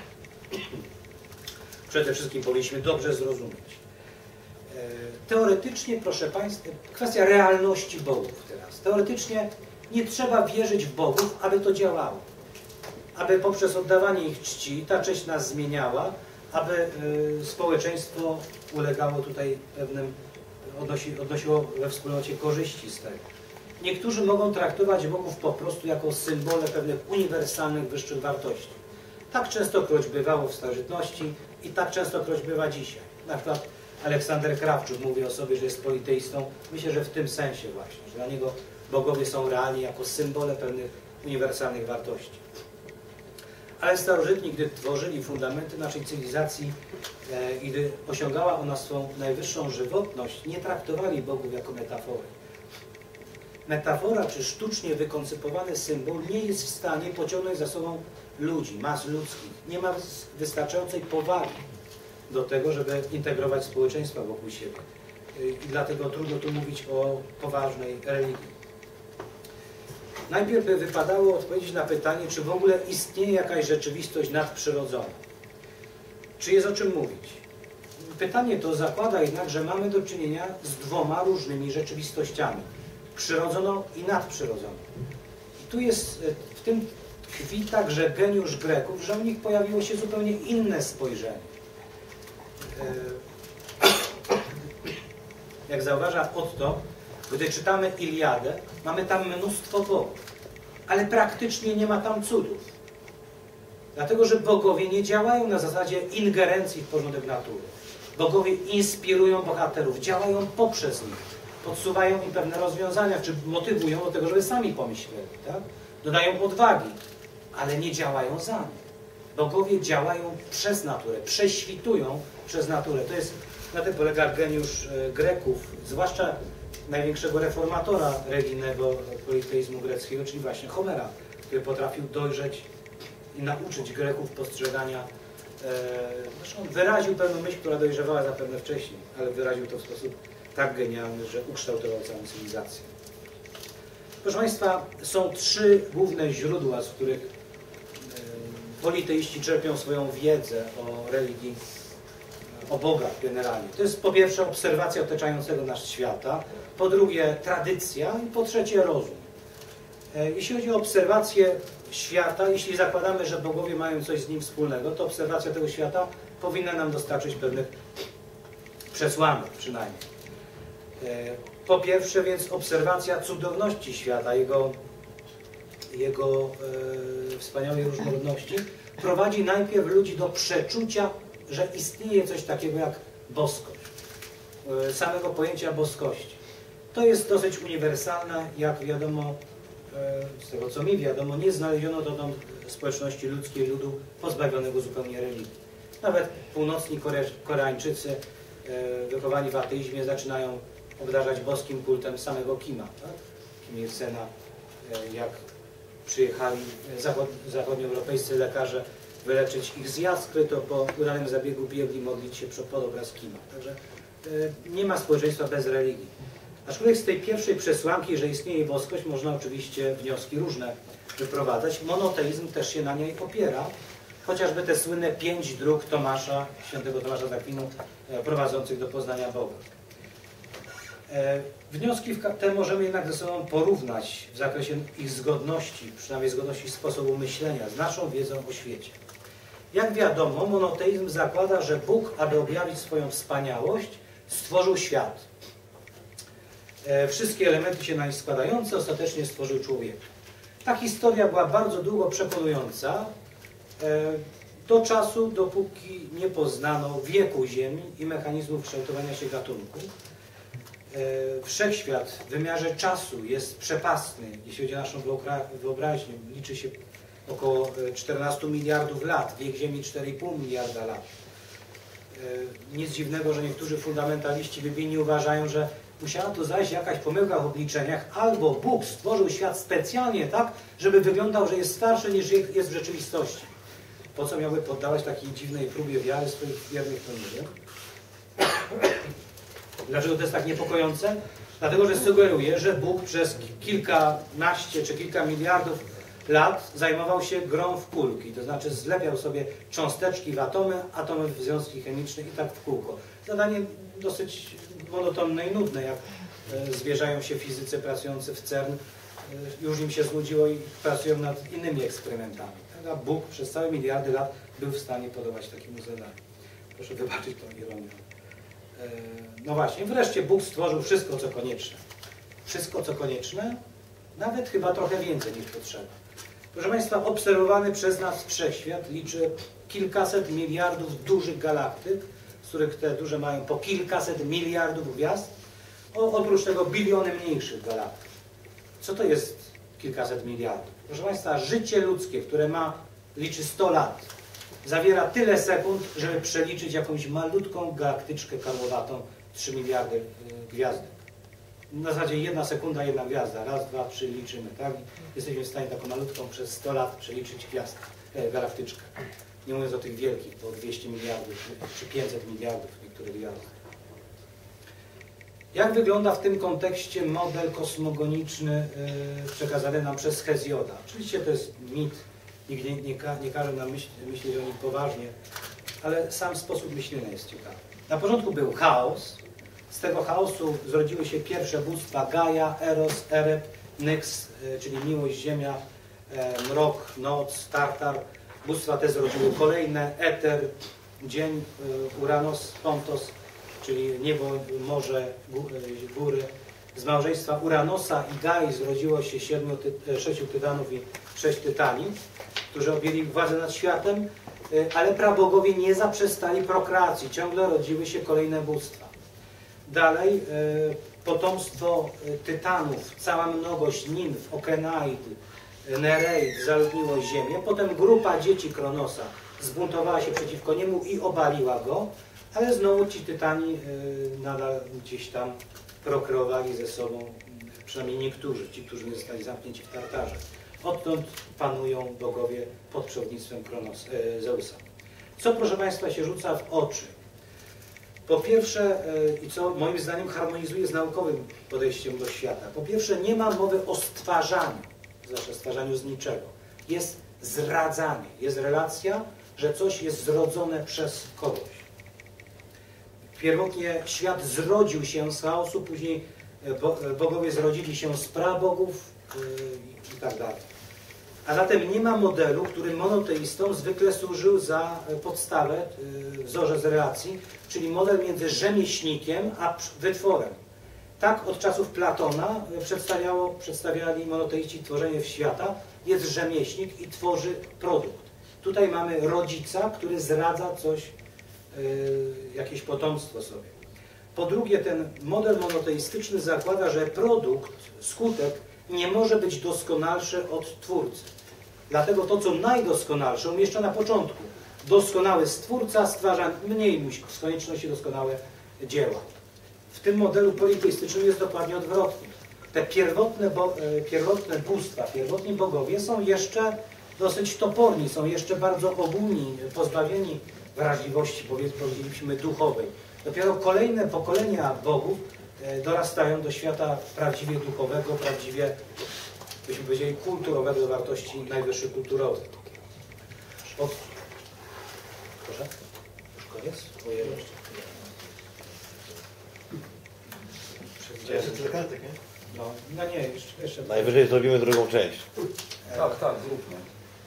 przede wszystkim powinniśmy dobrze zrozumieć. Teoretycznie, proszę Państwa, kwestia realności bogów teraz. Teoretycznie nie trzeba wierzyć w bogów, aby to działało. Aby poprzez oddawanie ich czci ta cześć nas zmieniała, aby społeczeństwo ulegało tutaj pewnym, odnosiło we wspólnocie korzyści z tego. Niektórzy mogą traktować bogów po prostu jako symbole pewnych uniwersalnych wyższych wartości. Tak częstokroć bywało w starożytności i tak częstokroć bywa dzisiaj. Na przykład Aleksander Krawczuk mówi o sobie, że jest politeistą. Myślę, że w tym sensie właśnie, że dla niego bogowie są realni jako symbole pewnych uniwersalnych wartości. Ale starożytni, gdy tworzyli fundamenty naszej cywilizacji i gdy osiągała ona swą najwyższą żywotność, nie traktowali bogów jako metafory. Metafora czy sztucznie wykoncypowany symbol nie jest w stanie pociągnąć za sobą ludzi, mas ludzkich. Nie ma wystarczającej powagi do tego, żeby integrować społeczeństwa wokół siebie. I dlatego trudno tu mówić o poważnej religii. Najpierw by wypadało odpowiedzieć na pytanie, czy w ogóle istnieje jakaś rzeczywistość nadprzyrodzona. Czy jest o czym mówić? Pytanie to zakłada jednak, że mamy do czynienia z dwoma różnymi rzeczywistościami. Przyrodzoną i nadprzyrodzoną. I tu jest, w tym tkwi także geniusz Greków, że u nich pojawiło się zupełnie inne spojrzenie. Jak zauważa Otto, gdy czytamy Iliadę, mamy tam mnóstwo bogów, ale praktycznie nie ma tam cudów. Dlatego, że bogowie nie działają na zasadzie ingerencji w porządek natury. Bogowie inspirują bohaterów, działają poprzez nich, podsuwają im pewne rozwiązania, czy motywują do tego, żeby sami pomyśleli. Tak? Dodają odwagi, ale nie działają za nich. Bogowie działają przez naturę, prześwitują przez naturę. To jest, na tym polega geniusz Greków, zwłaszcza największego reformatora religijnego politeizmu greckiego, czyli właśnie Homera, który potrafił dojrzeć i nauczyć Greków postrzegania. Zresztą wyraził pewną myśl, która dojrzewała zapewne wcześniej, ale wyraził to w sposób tak genialny, że ukształtował całą cywilizację. Proszę Państwa, są trzy główne źródła, z których politeiści czerpią swoją wiedzę o religii, o bogach generalnie. To jest po pierwsze obserwacja otaczającego nas świata, po drugie tradycja i po trzecie rozum. Jeśli chodzi o obserwację świata, jeśli zakładamy, że bogowie mają coś z nim wspólnego, to obserwacja tego świata powinna nam dostarczyć pewnych przesłanek przynajmniej. Po pierwsze więc obserwacja cudowności świata, jego wspaniałej różnorodności prowadzi najpierw ludzi do przeczucia, że istnieje coś takiego jak boskość, samego pojęcia boskości. To jest dosyć uniwersalne, jak wiadomo, z tego co mi wiadomo, nie znaleziono dotąd społeczności ludzkiej, ludu pozbawionego zupełnie religii. Nawet północni Koreańczycy wychowani w ateizmie zaczynają obdarzać boskim kultem samego Kima, tak? Kim Il-sena, jak przyjechali zachodnioeuropejscy lekarze wyleczyć ich z jaskry, to po udanym zabiegu biegli modlić się pod obraz Kima. Także nie ma społeczeństwa bez religii. Aczkolwiek z tej pierwszej przesłanki, że istnieje boskość, można oczywiście wnioski różne wyprowadzać. Monoteizm też się na niej opiera, chociażby te słynne 5 dróg Tomasza, świętego Tomasza z Akwinu, prowadzących do poznania Boga. Wnioski te możemy jednak ze sobą porównać w zakresie ich zgodności, przynajmniej zgodności sposobu myślenia z naszą wiedzą o świecie. Jak wiadomo, monoteizm zakłada, że Bóg, aby objawić swoją wspaniałość, stworzył świat. Wszystkie elementy się nań składające ostatecznie stworzył człowieka. Ta historia była bardzo długo przekonująca, do czasu, dopóki nie poznano wieku Ziemi i mechanizmów kształtowania się gatunku. Wszechświat w wymiarze czasu jest przepastny, jeśli chodzi o naszą wyobraźnię. Liczy się około 14 miliardów lat, wiek Ziemi 4,5 miliarda lat. Nic dziwnego, że niektórzy fundamentaliści biblijni uważają, że musiała tu zajść jakaś pomyłka w obliczeniach, albo Bóg stworzył świat specjalnie tak, żeby wyglądał, że jest starszy niż jest w rzeczywistości. Po co miałby poddawać takiej dziwnej próbie wiary swoich wiernych pomyłek? Dlaczego to jest tak niepokojące? Dlatego, że sugeruje, że Bóg przez kilkanaście czy kilka miliardów lat zajmował się grą w kulki, to znaczy zlepiał sobie cząsteczki w atomy, atomy w związki chemiczne i tak w kółko. Zadanie dosyć monotonne i nudne, jak zwierzają się fizycy pracujący w CERN, już im się znudziło i pracują nad innymi eksperymentami. A Bóg przez całe miliardy lat był w stanie podawać takiemu zadaniu. Proszę wybaczyć tą ironię. No właśnie, wreszcie Bóg stworzył wszystko, co konieczne. Wszystko, co konieczne, nawet chyba trochę więcej niż potrzeba. Proszę Państwa, obserwowany przez nas wszechświat liczy kilkaset miliardów dużych galaktyk, z których te duże mają po kilkaset miliardów gwiazd, oprócz tego biliony mniejszych galaktyk. Co to jest kilkaset miliardów? Proszę Państwa, życie ludzkie, które liczy 100 lat, zawiera tyle sekund, żeby przeliczyć jakąś malutką galaktyczkę karłowatą 3 miliardy gwiazdek. Na zasadzie 1 sekunda, 1 gwiazda. Raz, dwa, trzy liczymy, tak? Jesteśmy w stanie taką malutką przez 100 lat przeliczyć galaktyczkę. Nie mówiąc o tych wielkich, po 200 miliardów czy 500 miliardów niektórych gwiazdek. Jak wygląda w tym kontekście model kosmogoniczny przekazany nam przez Hezjoda? Oczywiście to jest mit, nikt nie każe nam myśleć o nim poważnie, ale sam sposób myślenia jest ciekawy. Na początku był chaos, z tego chaosu zrodziły się pierwsze bóstwa Gaia, Eros, Ereb, Nyx, czyli miłość, ziemia, mrok, noc, Tartar. Bóstwa te zrodziły kolejne, Eter, dzień, Uranos, Pontos, czyli niebo, morze, góry. Z małżeństwa Uranosa i Gai zrodziło się 6 tytanów i 6 tytani, którzy objęli władzę nad światem, ale prabogowie nie zaprzestali prokreacji, ciągle rodziły się kolejne bóstwa. Dalej potomstwo tytanów, cała mnogość nimf, Okenaid, Nereid zaludniło ziemię. Potem grupa dzieci Kronosa zbuntowała się przeciwko niemu i obaliła go, ale znowu ci tytani nadal gdzieś tam prokreowali ze sobą, przynajmniej niektórzy, ci, którzy nie zostali zamknięci w Tartarze. Odtąd panują bogowie pod przewodnictwem Zeusa. Co, proszę Państwa, się rzuca w oczy? Po pierwsze, i co moim zdaniem harmonizuje z naukowym podejściem do świata, po pierwsze nie ma mowy o stwarzaniu, zwłaszcza stwarzaniu z niczego. Jest zradzanie, jest relacja, że coś jest zrodzone przez kogoś. Pierwotnie świat zrodził się z chaosu, później bogowie zrodzili się z prabogów i tak dalej. A zatem nie ma modelu, który monoteistom zwykle służył za podstawę, wzorzec relacji, czyli model między rzemieślnikiem a wytworem. Tak od czasów Platona przedstawiali monoteiści tworzenie świata. Jest rzemieślnik i tworzy produkt. Tutaj mamy rodzica, który zdradza coś, jakieś potomstwo sobie. Po drugie, ten model monoteistyczny zakłada, że produkt, skutek nie może być doskonalszy od twórcy. Dlatego to, co najdoskonalsze, umieszcza na początku. Doskonały stwórca stwarza mniej z konieczności doskonałe dzieła. W tym modelu politeistycznym jest dokładnie odwrotnie. Te pierwotne bóstwa, pierwotni bogowie są jeszcze dosyć toporni, są jeszcze bardzo ogólni, pozbawieni wrażliwości, powiedzieliśmy, duchowej. Dopiero kolejne pokolenia bogów dorastają do świata prawdziwie duchowego, prawdziwie, byśmy powiedzieli, kulturowego, do wartości najwyższych kulturowych. Proszę? Już koniec? Ojej. No nie, jeszcze. Najwyżej zrobimy drugą część. Tak, zróbmy.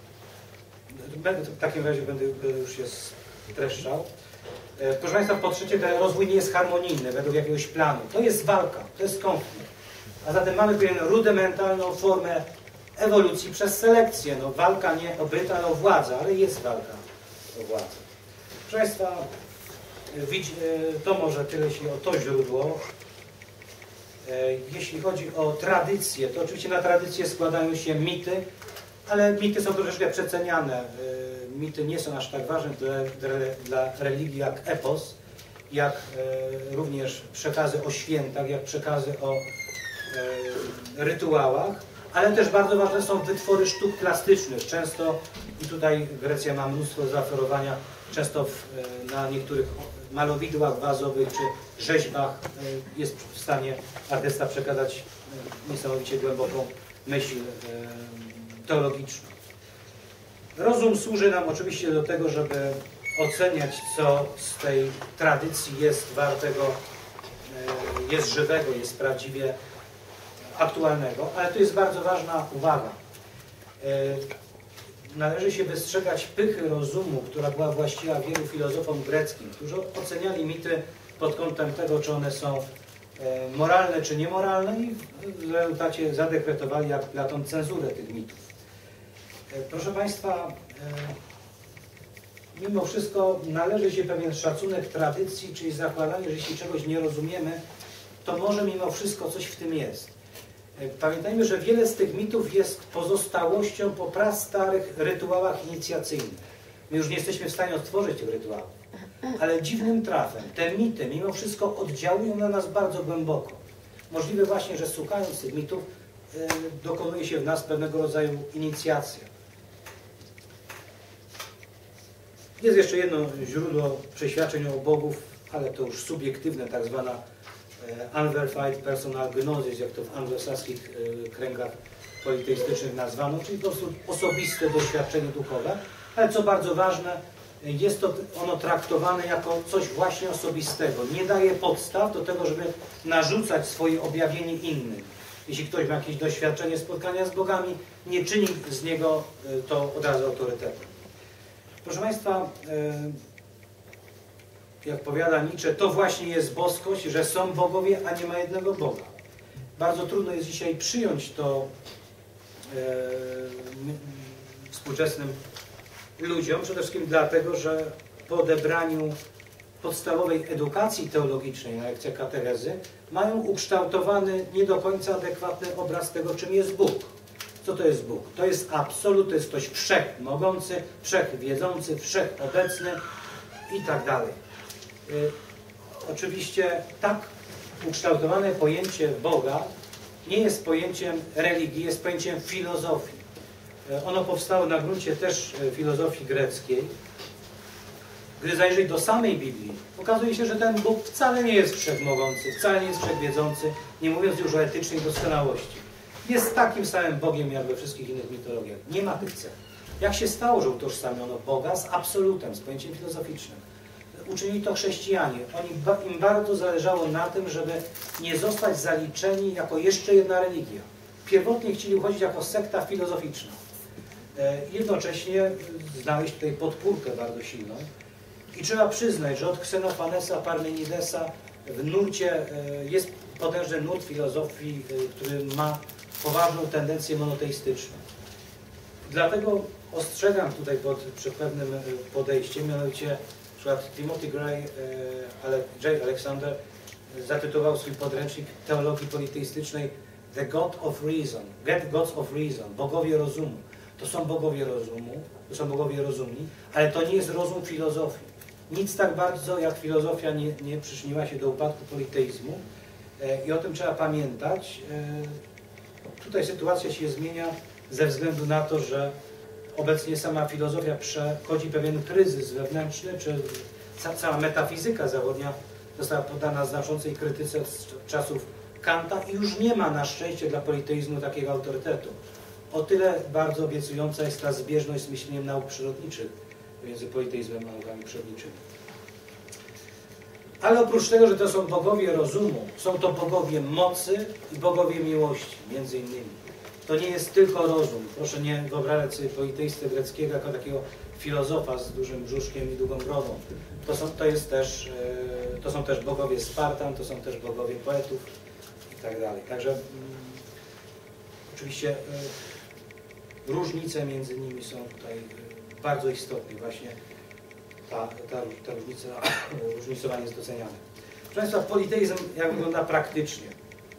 W takim razie będę już się streszczał. Proszę Państwa, po trzecie, ten rozwój nie jest harmonijny według jakiegoś planu. To jest walka, to jest konflikt. A zatem mamy pewien rudymentalną formę ewolucji przez selekcję. No, walka nie o byt, ale o władzę, ale jest walka o władzę. Proszę Państwa, to może tyle, jeśli o to źródło. Jeśli chodzi o tradycję, to oczywiście na tradycję składają się mity, ale mity są troszeczkę przeceniane. Mity nie są aż tak ważne dla religii jak epos, jak również przekazy o świętach, jak przekazy o rytuałach, ale też bardzo ważne są wytwory sztuk plastycznych. Często, i tutaj Grecja ma mnóstwo zaoferowania, często na niektórych malowidłach wazowych czy rzeźbach jest w stanie artysta przekazać niesamowicie głęboką myśl teologiczną. Rozum służy nam oczywiście do tego, żeby oceniać, co z tej tradycji jest wartego, jest żywego, jest prawdziwie aktualnego, ale to jest bardzo ważna uwaga. Należy się wystrzegać pychy rozumu, która była właściwa wielu filozofom greckim, którzy oceniali mity pod kątem tego, czy one są moralne czy niemoralne i w rezultacie zadekretowali, jak Platon, cenzurę tych mitów. Proszę Państwa, mimo wszystko należy się pewien szacunek tradycji, czyli zakładanie, że jeśli czegoś nie rozumiemy, to może mimo wszystko coś w tym jest. Pamiętajmy, że wiele z tych mitów jest pozostałością po prastarych rytuałach inicjacyjnych. My już nie jesteśmy w stanie odtworzyć tych rytuałów, ale dziwnym trafem te mity mimo wszystko oddziałują na nas bardzo głęboko. Możliwe właśnie, że słuchając tych mitów dokonuje się w nas pewnego rodzaju inicjacja. Jest jeszcze jedno źródło przeświadczeń o bogów, ale to już subiektywne, tak zwana unverified personal gnosis, jak to w anglosaskich kręgach politeistycznych nazwano, czyli po prostu osobiste doświadczenie duchowe, ale co bardzo ważne, jest to ono traktowane jako coś właśnie osobistego. Nie daje podstaw do tego, żeby narzucać swoje objawienie innym. Jeśli ktoś ma jakieś doświadczenie spotkania z bogami, nie czyni z niego to od razu autorytetem. Proszę Państwa, jak powiada Nietzsche, to właśnie jest boskość, że są bogowie, a nie ma jednego Boga. Bardzo trudno jest dzisiaj przyjąć to współczesnym ludziom, przede wszystkim dlatego, że po odebraniu podstawowej edukacji teologicznej na lekcjach katechezy mają ukształtowany nie do końca adekwatny obraz tego, czym jest Bóg. Co to jest Bóg? To jest absolut, to jest ktoś wszechmogący, wszechwiedzący, wszechobecny i tak dalej. Oczywiście tak ukształtowane pojęcie Boga nie jest pojęciem religii, jest pojęciem filozofii. Ono powstało na gruncie też filozofii greckiej. Gdy zajrzeć do samej Biblii, okazuje się, że ten Bóg wcale nie jest wszechmogący, wcale nie jest wszechwiedzący, nie mówiąc już o etycznej doskonałości. Jest takim samym Bogiem jak we wszystkich innych mitologiach. Nie ma tych cech. Jak się stało, że utożsamiono Boga z absolutem, z pojęciem filozoficznym? Uczynili to chrześcijanie. Im bardzo zależało na tym, żeby nie zostać zaliczeni jako jeszcze jedna religia. Pierwotnie chcieli uchodzić jako sekta filozoficzna. Jednocześnie znaleźć tutaj podpórkę bardzo silną. I trzeba przyznać, że od Ksenofanesa, Parmenidesa w nurcie jest potężny nurt filozofii, który ma poważną tendencję monoteistyczną. Dlatego ostrzegam tutaj przed pewnym podejściem, mianowicie na przykład Timothy J. Alexander zatytułował swój podręcznik teologii politeistycznej The God of Reason, Gods of Reason, bogowie rozumu. To są bogowie rozumu, to są bogowie rozumni, ale to nie jest rozum filozofii. Nic tak bardzo jak filozofia nie przyczyniła się do upadku politeizmu i o tym trzeba pamiętać. Tutaj sytuacja się zmienia ze względu na to, że obecnie sama filozofia przechodzi pewien kryzys wewnętrzny, czy cała metafizyka zachodnia została poddana znaczącej krytyce od czasów Kanta i już nie ma na szczęście dla politeizmu takiego autorytetu. O tyle bardzo obiecująca jest ta zbieżność z myśleniem nauk przyrodniczych między politeizmem a naukami przyrodniczymi. Ale oprócz tego, że to są bogowie rozumu, są to bogowie mocy i bogowie miłości, między innymi. To nie jest tylko rozum. Proszę nie wyobrażać sobie politeistę greckiego jako takiego filozofa z dużym brzuszkiem i długą brodą. To są też bogowie Spartan, to są też bogowie poetów i tak dalej. Także oczywiście różnice między nimi są tutaj bardzo istotne. Właśnie ta różnica, różnicowanie jest doceniane. Proszę Państwa, politeizm jak wygląda praktycznie?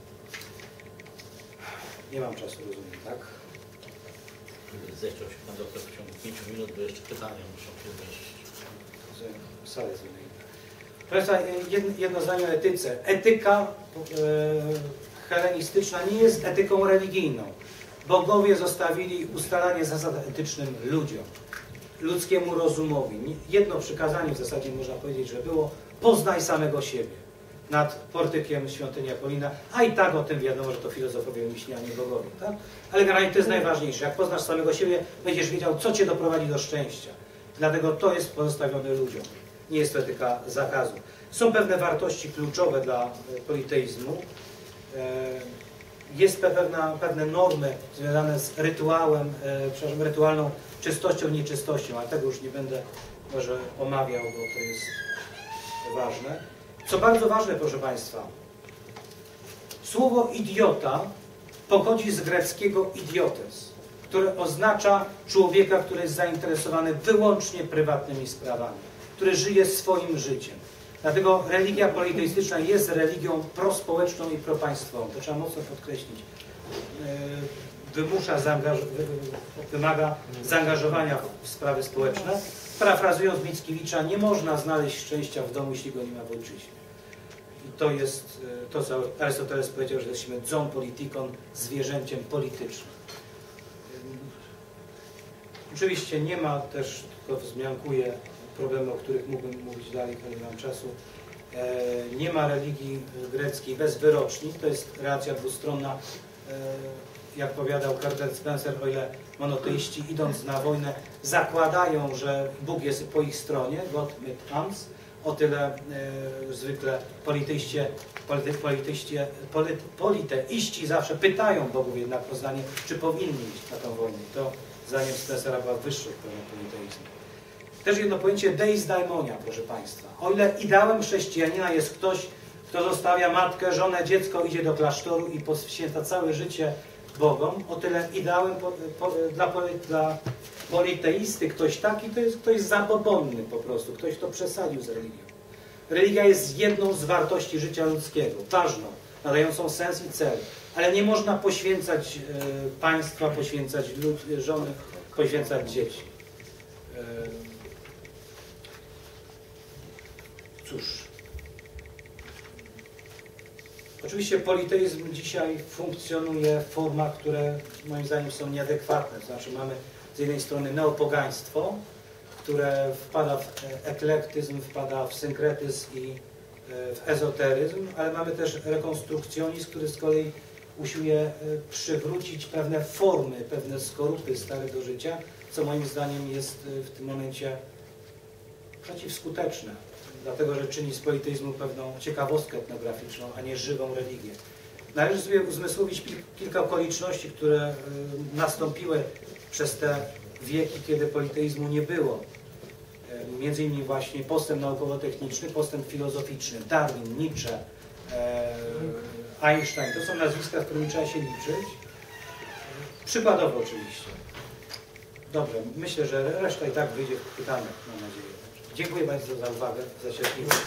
Nie mam czasu, rozumiem, tak? Zechciał się Pan doktor w ciągu 5 minut, bo jeszcze pytania muszą się zmieścić. Salę zmienię. Proszę Państwa, jedno zdanie o etyce. Etyka helenistyczna nie jest etyką religijną. Bogowie zostawili ustalanie zasad etycznym ludziom, ludzkiemu rozumowi. Jedno przykazanie w zasadzie można powiedzieć, że było: poznaj samego siebie. Nad portykiem świątyni Apollina, a i tak o tym wiadomo, że to filozofowie myśli, a nie bogowie. Tak? Ale generalnie to jest najważniejsze. Jak poznasz samego siebie, będziesz wiedział, co cię doprowadzi do szczęścia. Dlatego to jest pozostawione ludziom. Nie jest to etyka zakazu. Są pewne wartości kluczowe dla politeizmu. Jest pewne normy związane z rytuałem, rytualną czystością, nieczystością, ale tego już nie będę może omawiał, bo to jest ważne. Co bardzo ważne, proszę Państwa, słowo idiota pochodzi z greckiego idiotes, które oznacza człowieka, który jest zainteresowany wyłącznie prywatnymi sprawami, który żyje swoim życiem. Dlatego religia politeistyczna jest religią prospołeczną i propaństwową. To trzeba mocno podkreślić. Wymaga zaangażowania w sprawy społeczne. Parafrazując Mickiewicza, nie można znaleźć szczęścia w domu, jeśli go nie ma w ojczyźnie. I to jest to, co Arystoteles powiedział, że jesteśmy zoon politikon, zwierzęciem politycznym. Oczywiście nie ma też, tylko wzmiankuję problemy, o których mógłbym mówić dalej, ale nie mam czasu. Nie ma religii greckiej bez wyroczni. To jest relacja dwustronna. Jak powiadał Herbert Spencer, o ile monoteiści, idąc na wojnę, zakładają, że Bóg jest po ich stronie, God with us, o tyle zwykle politeiści zawsze pytają bogów jednak o zdanie, czy powinni iść na tę wojnę. To zdaniem Spencera była wyższa forma politeizmu. Też jedno pojęcie deis daimonia, proszę Państwa. O ile ideałem chrześcijanina jest ktoś, kto zostawia matkę, żonę, dziecko, idzie do klasztoru i poświęca całe życie Bogom, o tyle ideałem dla politeisty ktoś taki to jest ktoś zabobonny po prostu, ktoś, kto przesadził z religią. Religia jest jedną z wartości życia ludzkiego, ważną, nadającą sens i cel, ale nie można poświęcać państwa, poświęcać żony, poświęcać dzieci. Cóż, Oczywiście politeizm dzisiaj funkcjonuje w formach, które moim zdaniem są nieadekwatne. To znaczy mamy z jednej strony neopogaństwo, które wpada w eklektyzm, wpada w synkretyzm i w ezoteryzm, ale mamy też rekonstrukcjonizm, który z kolei usiłuje przywrócić pewne formy, pewne skorupy stare do życia, co moim zdaniem jest w tym momencie przeciwskuteczne, dlatego że czyni z politeizmu pewną ciekawostkę etnograficzną, a nie żywą religię. Należy sobie uzmysłowić kilka okoliczności, które nastąpiły przez te wieki, kiedy politeizmu nie było. Między innymi właśnie postęp naukowo-techniczny, postęp filozoficzny, Darwin, Nietzsche, Einstein. To są nazwiska, z którymi trzeba się liczyć. Przykładowo oczywiście. Dobrze, myślę, że reszta i tak wyjdzie w pytaniach, mam nadzieję. Dziękuję bardzo za uwagę, za cierpliwość.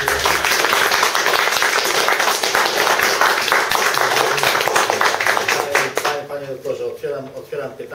Panie doktorze, otwieram pytanie.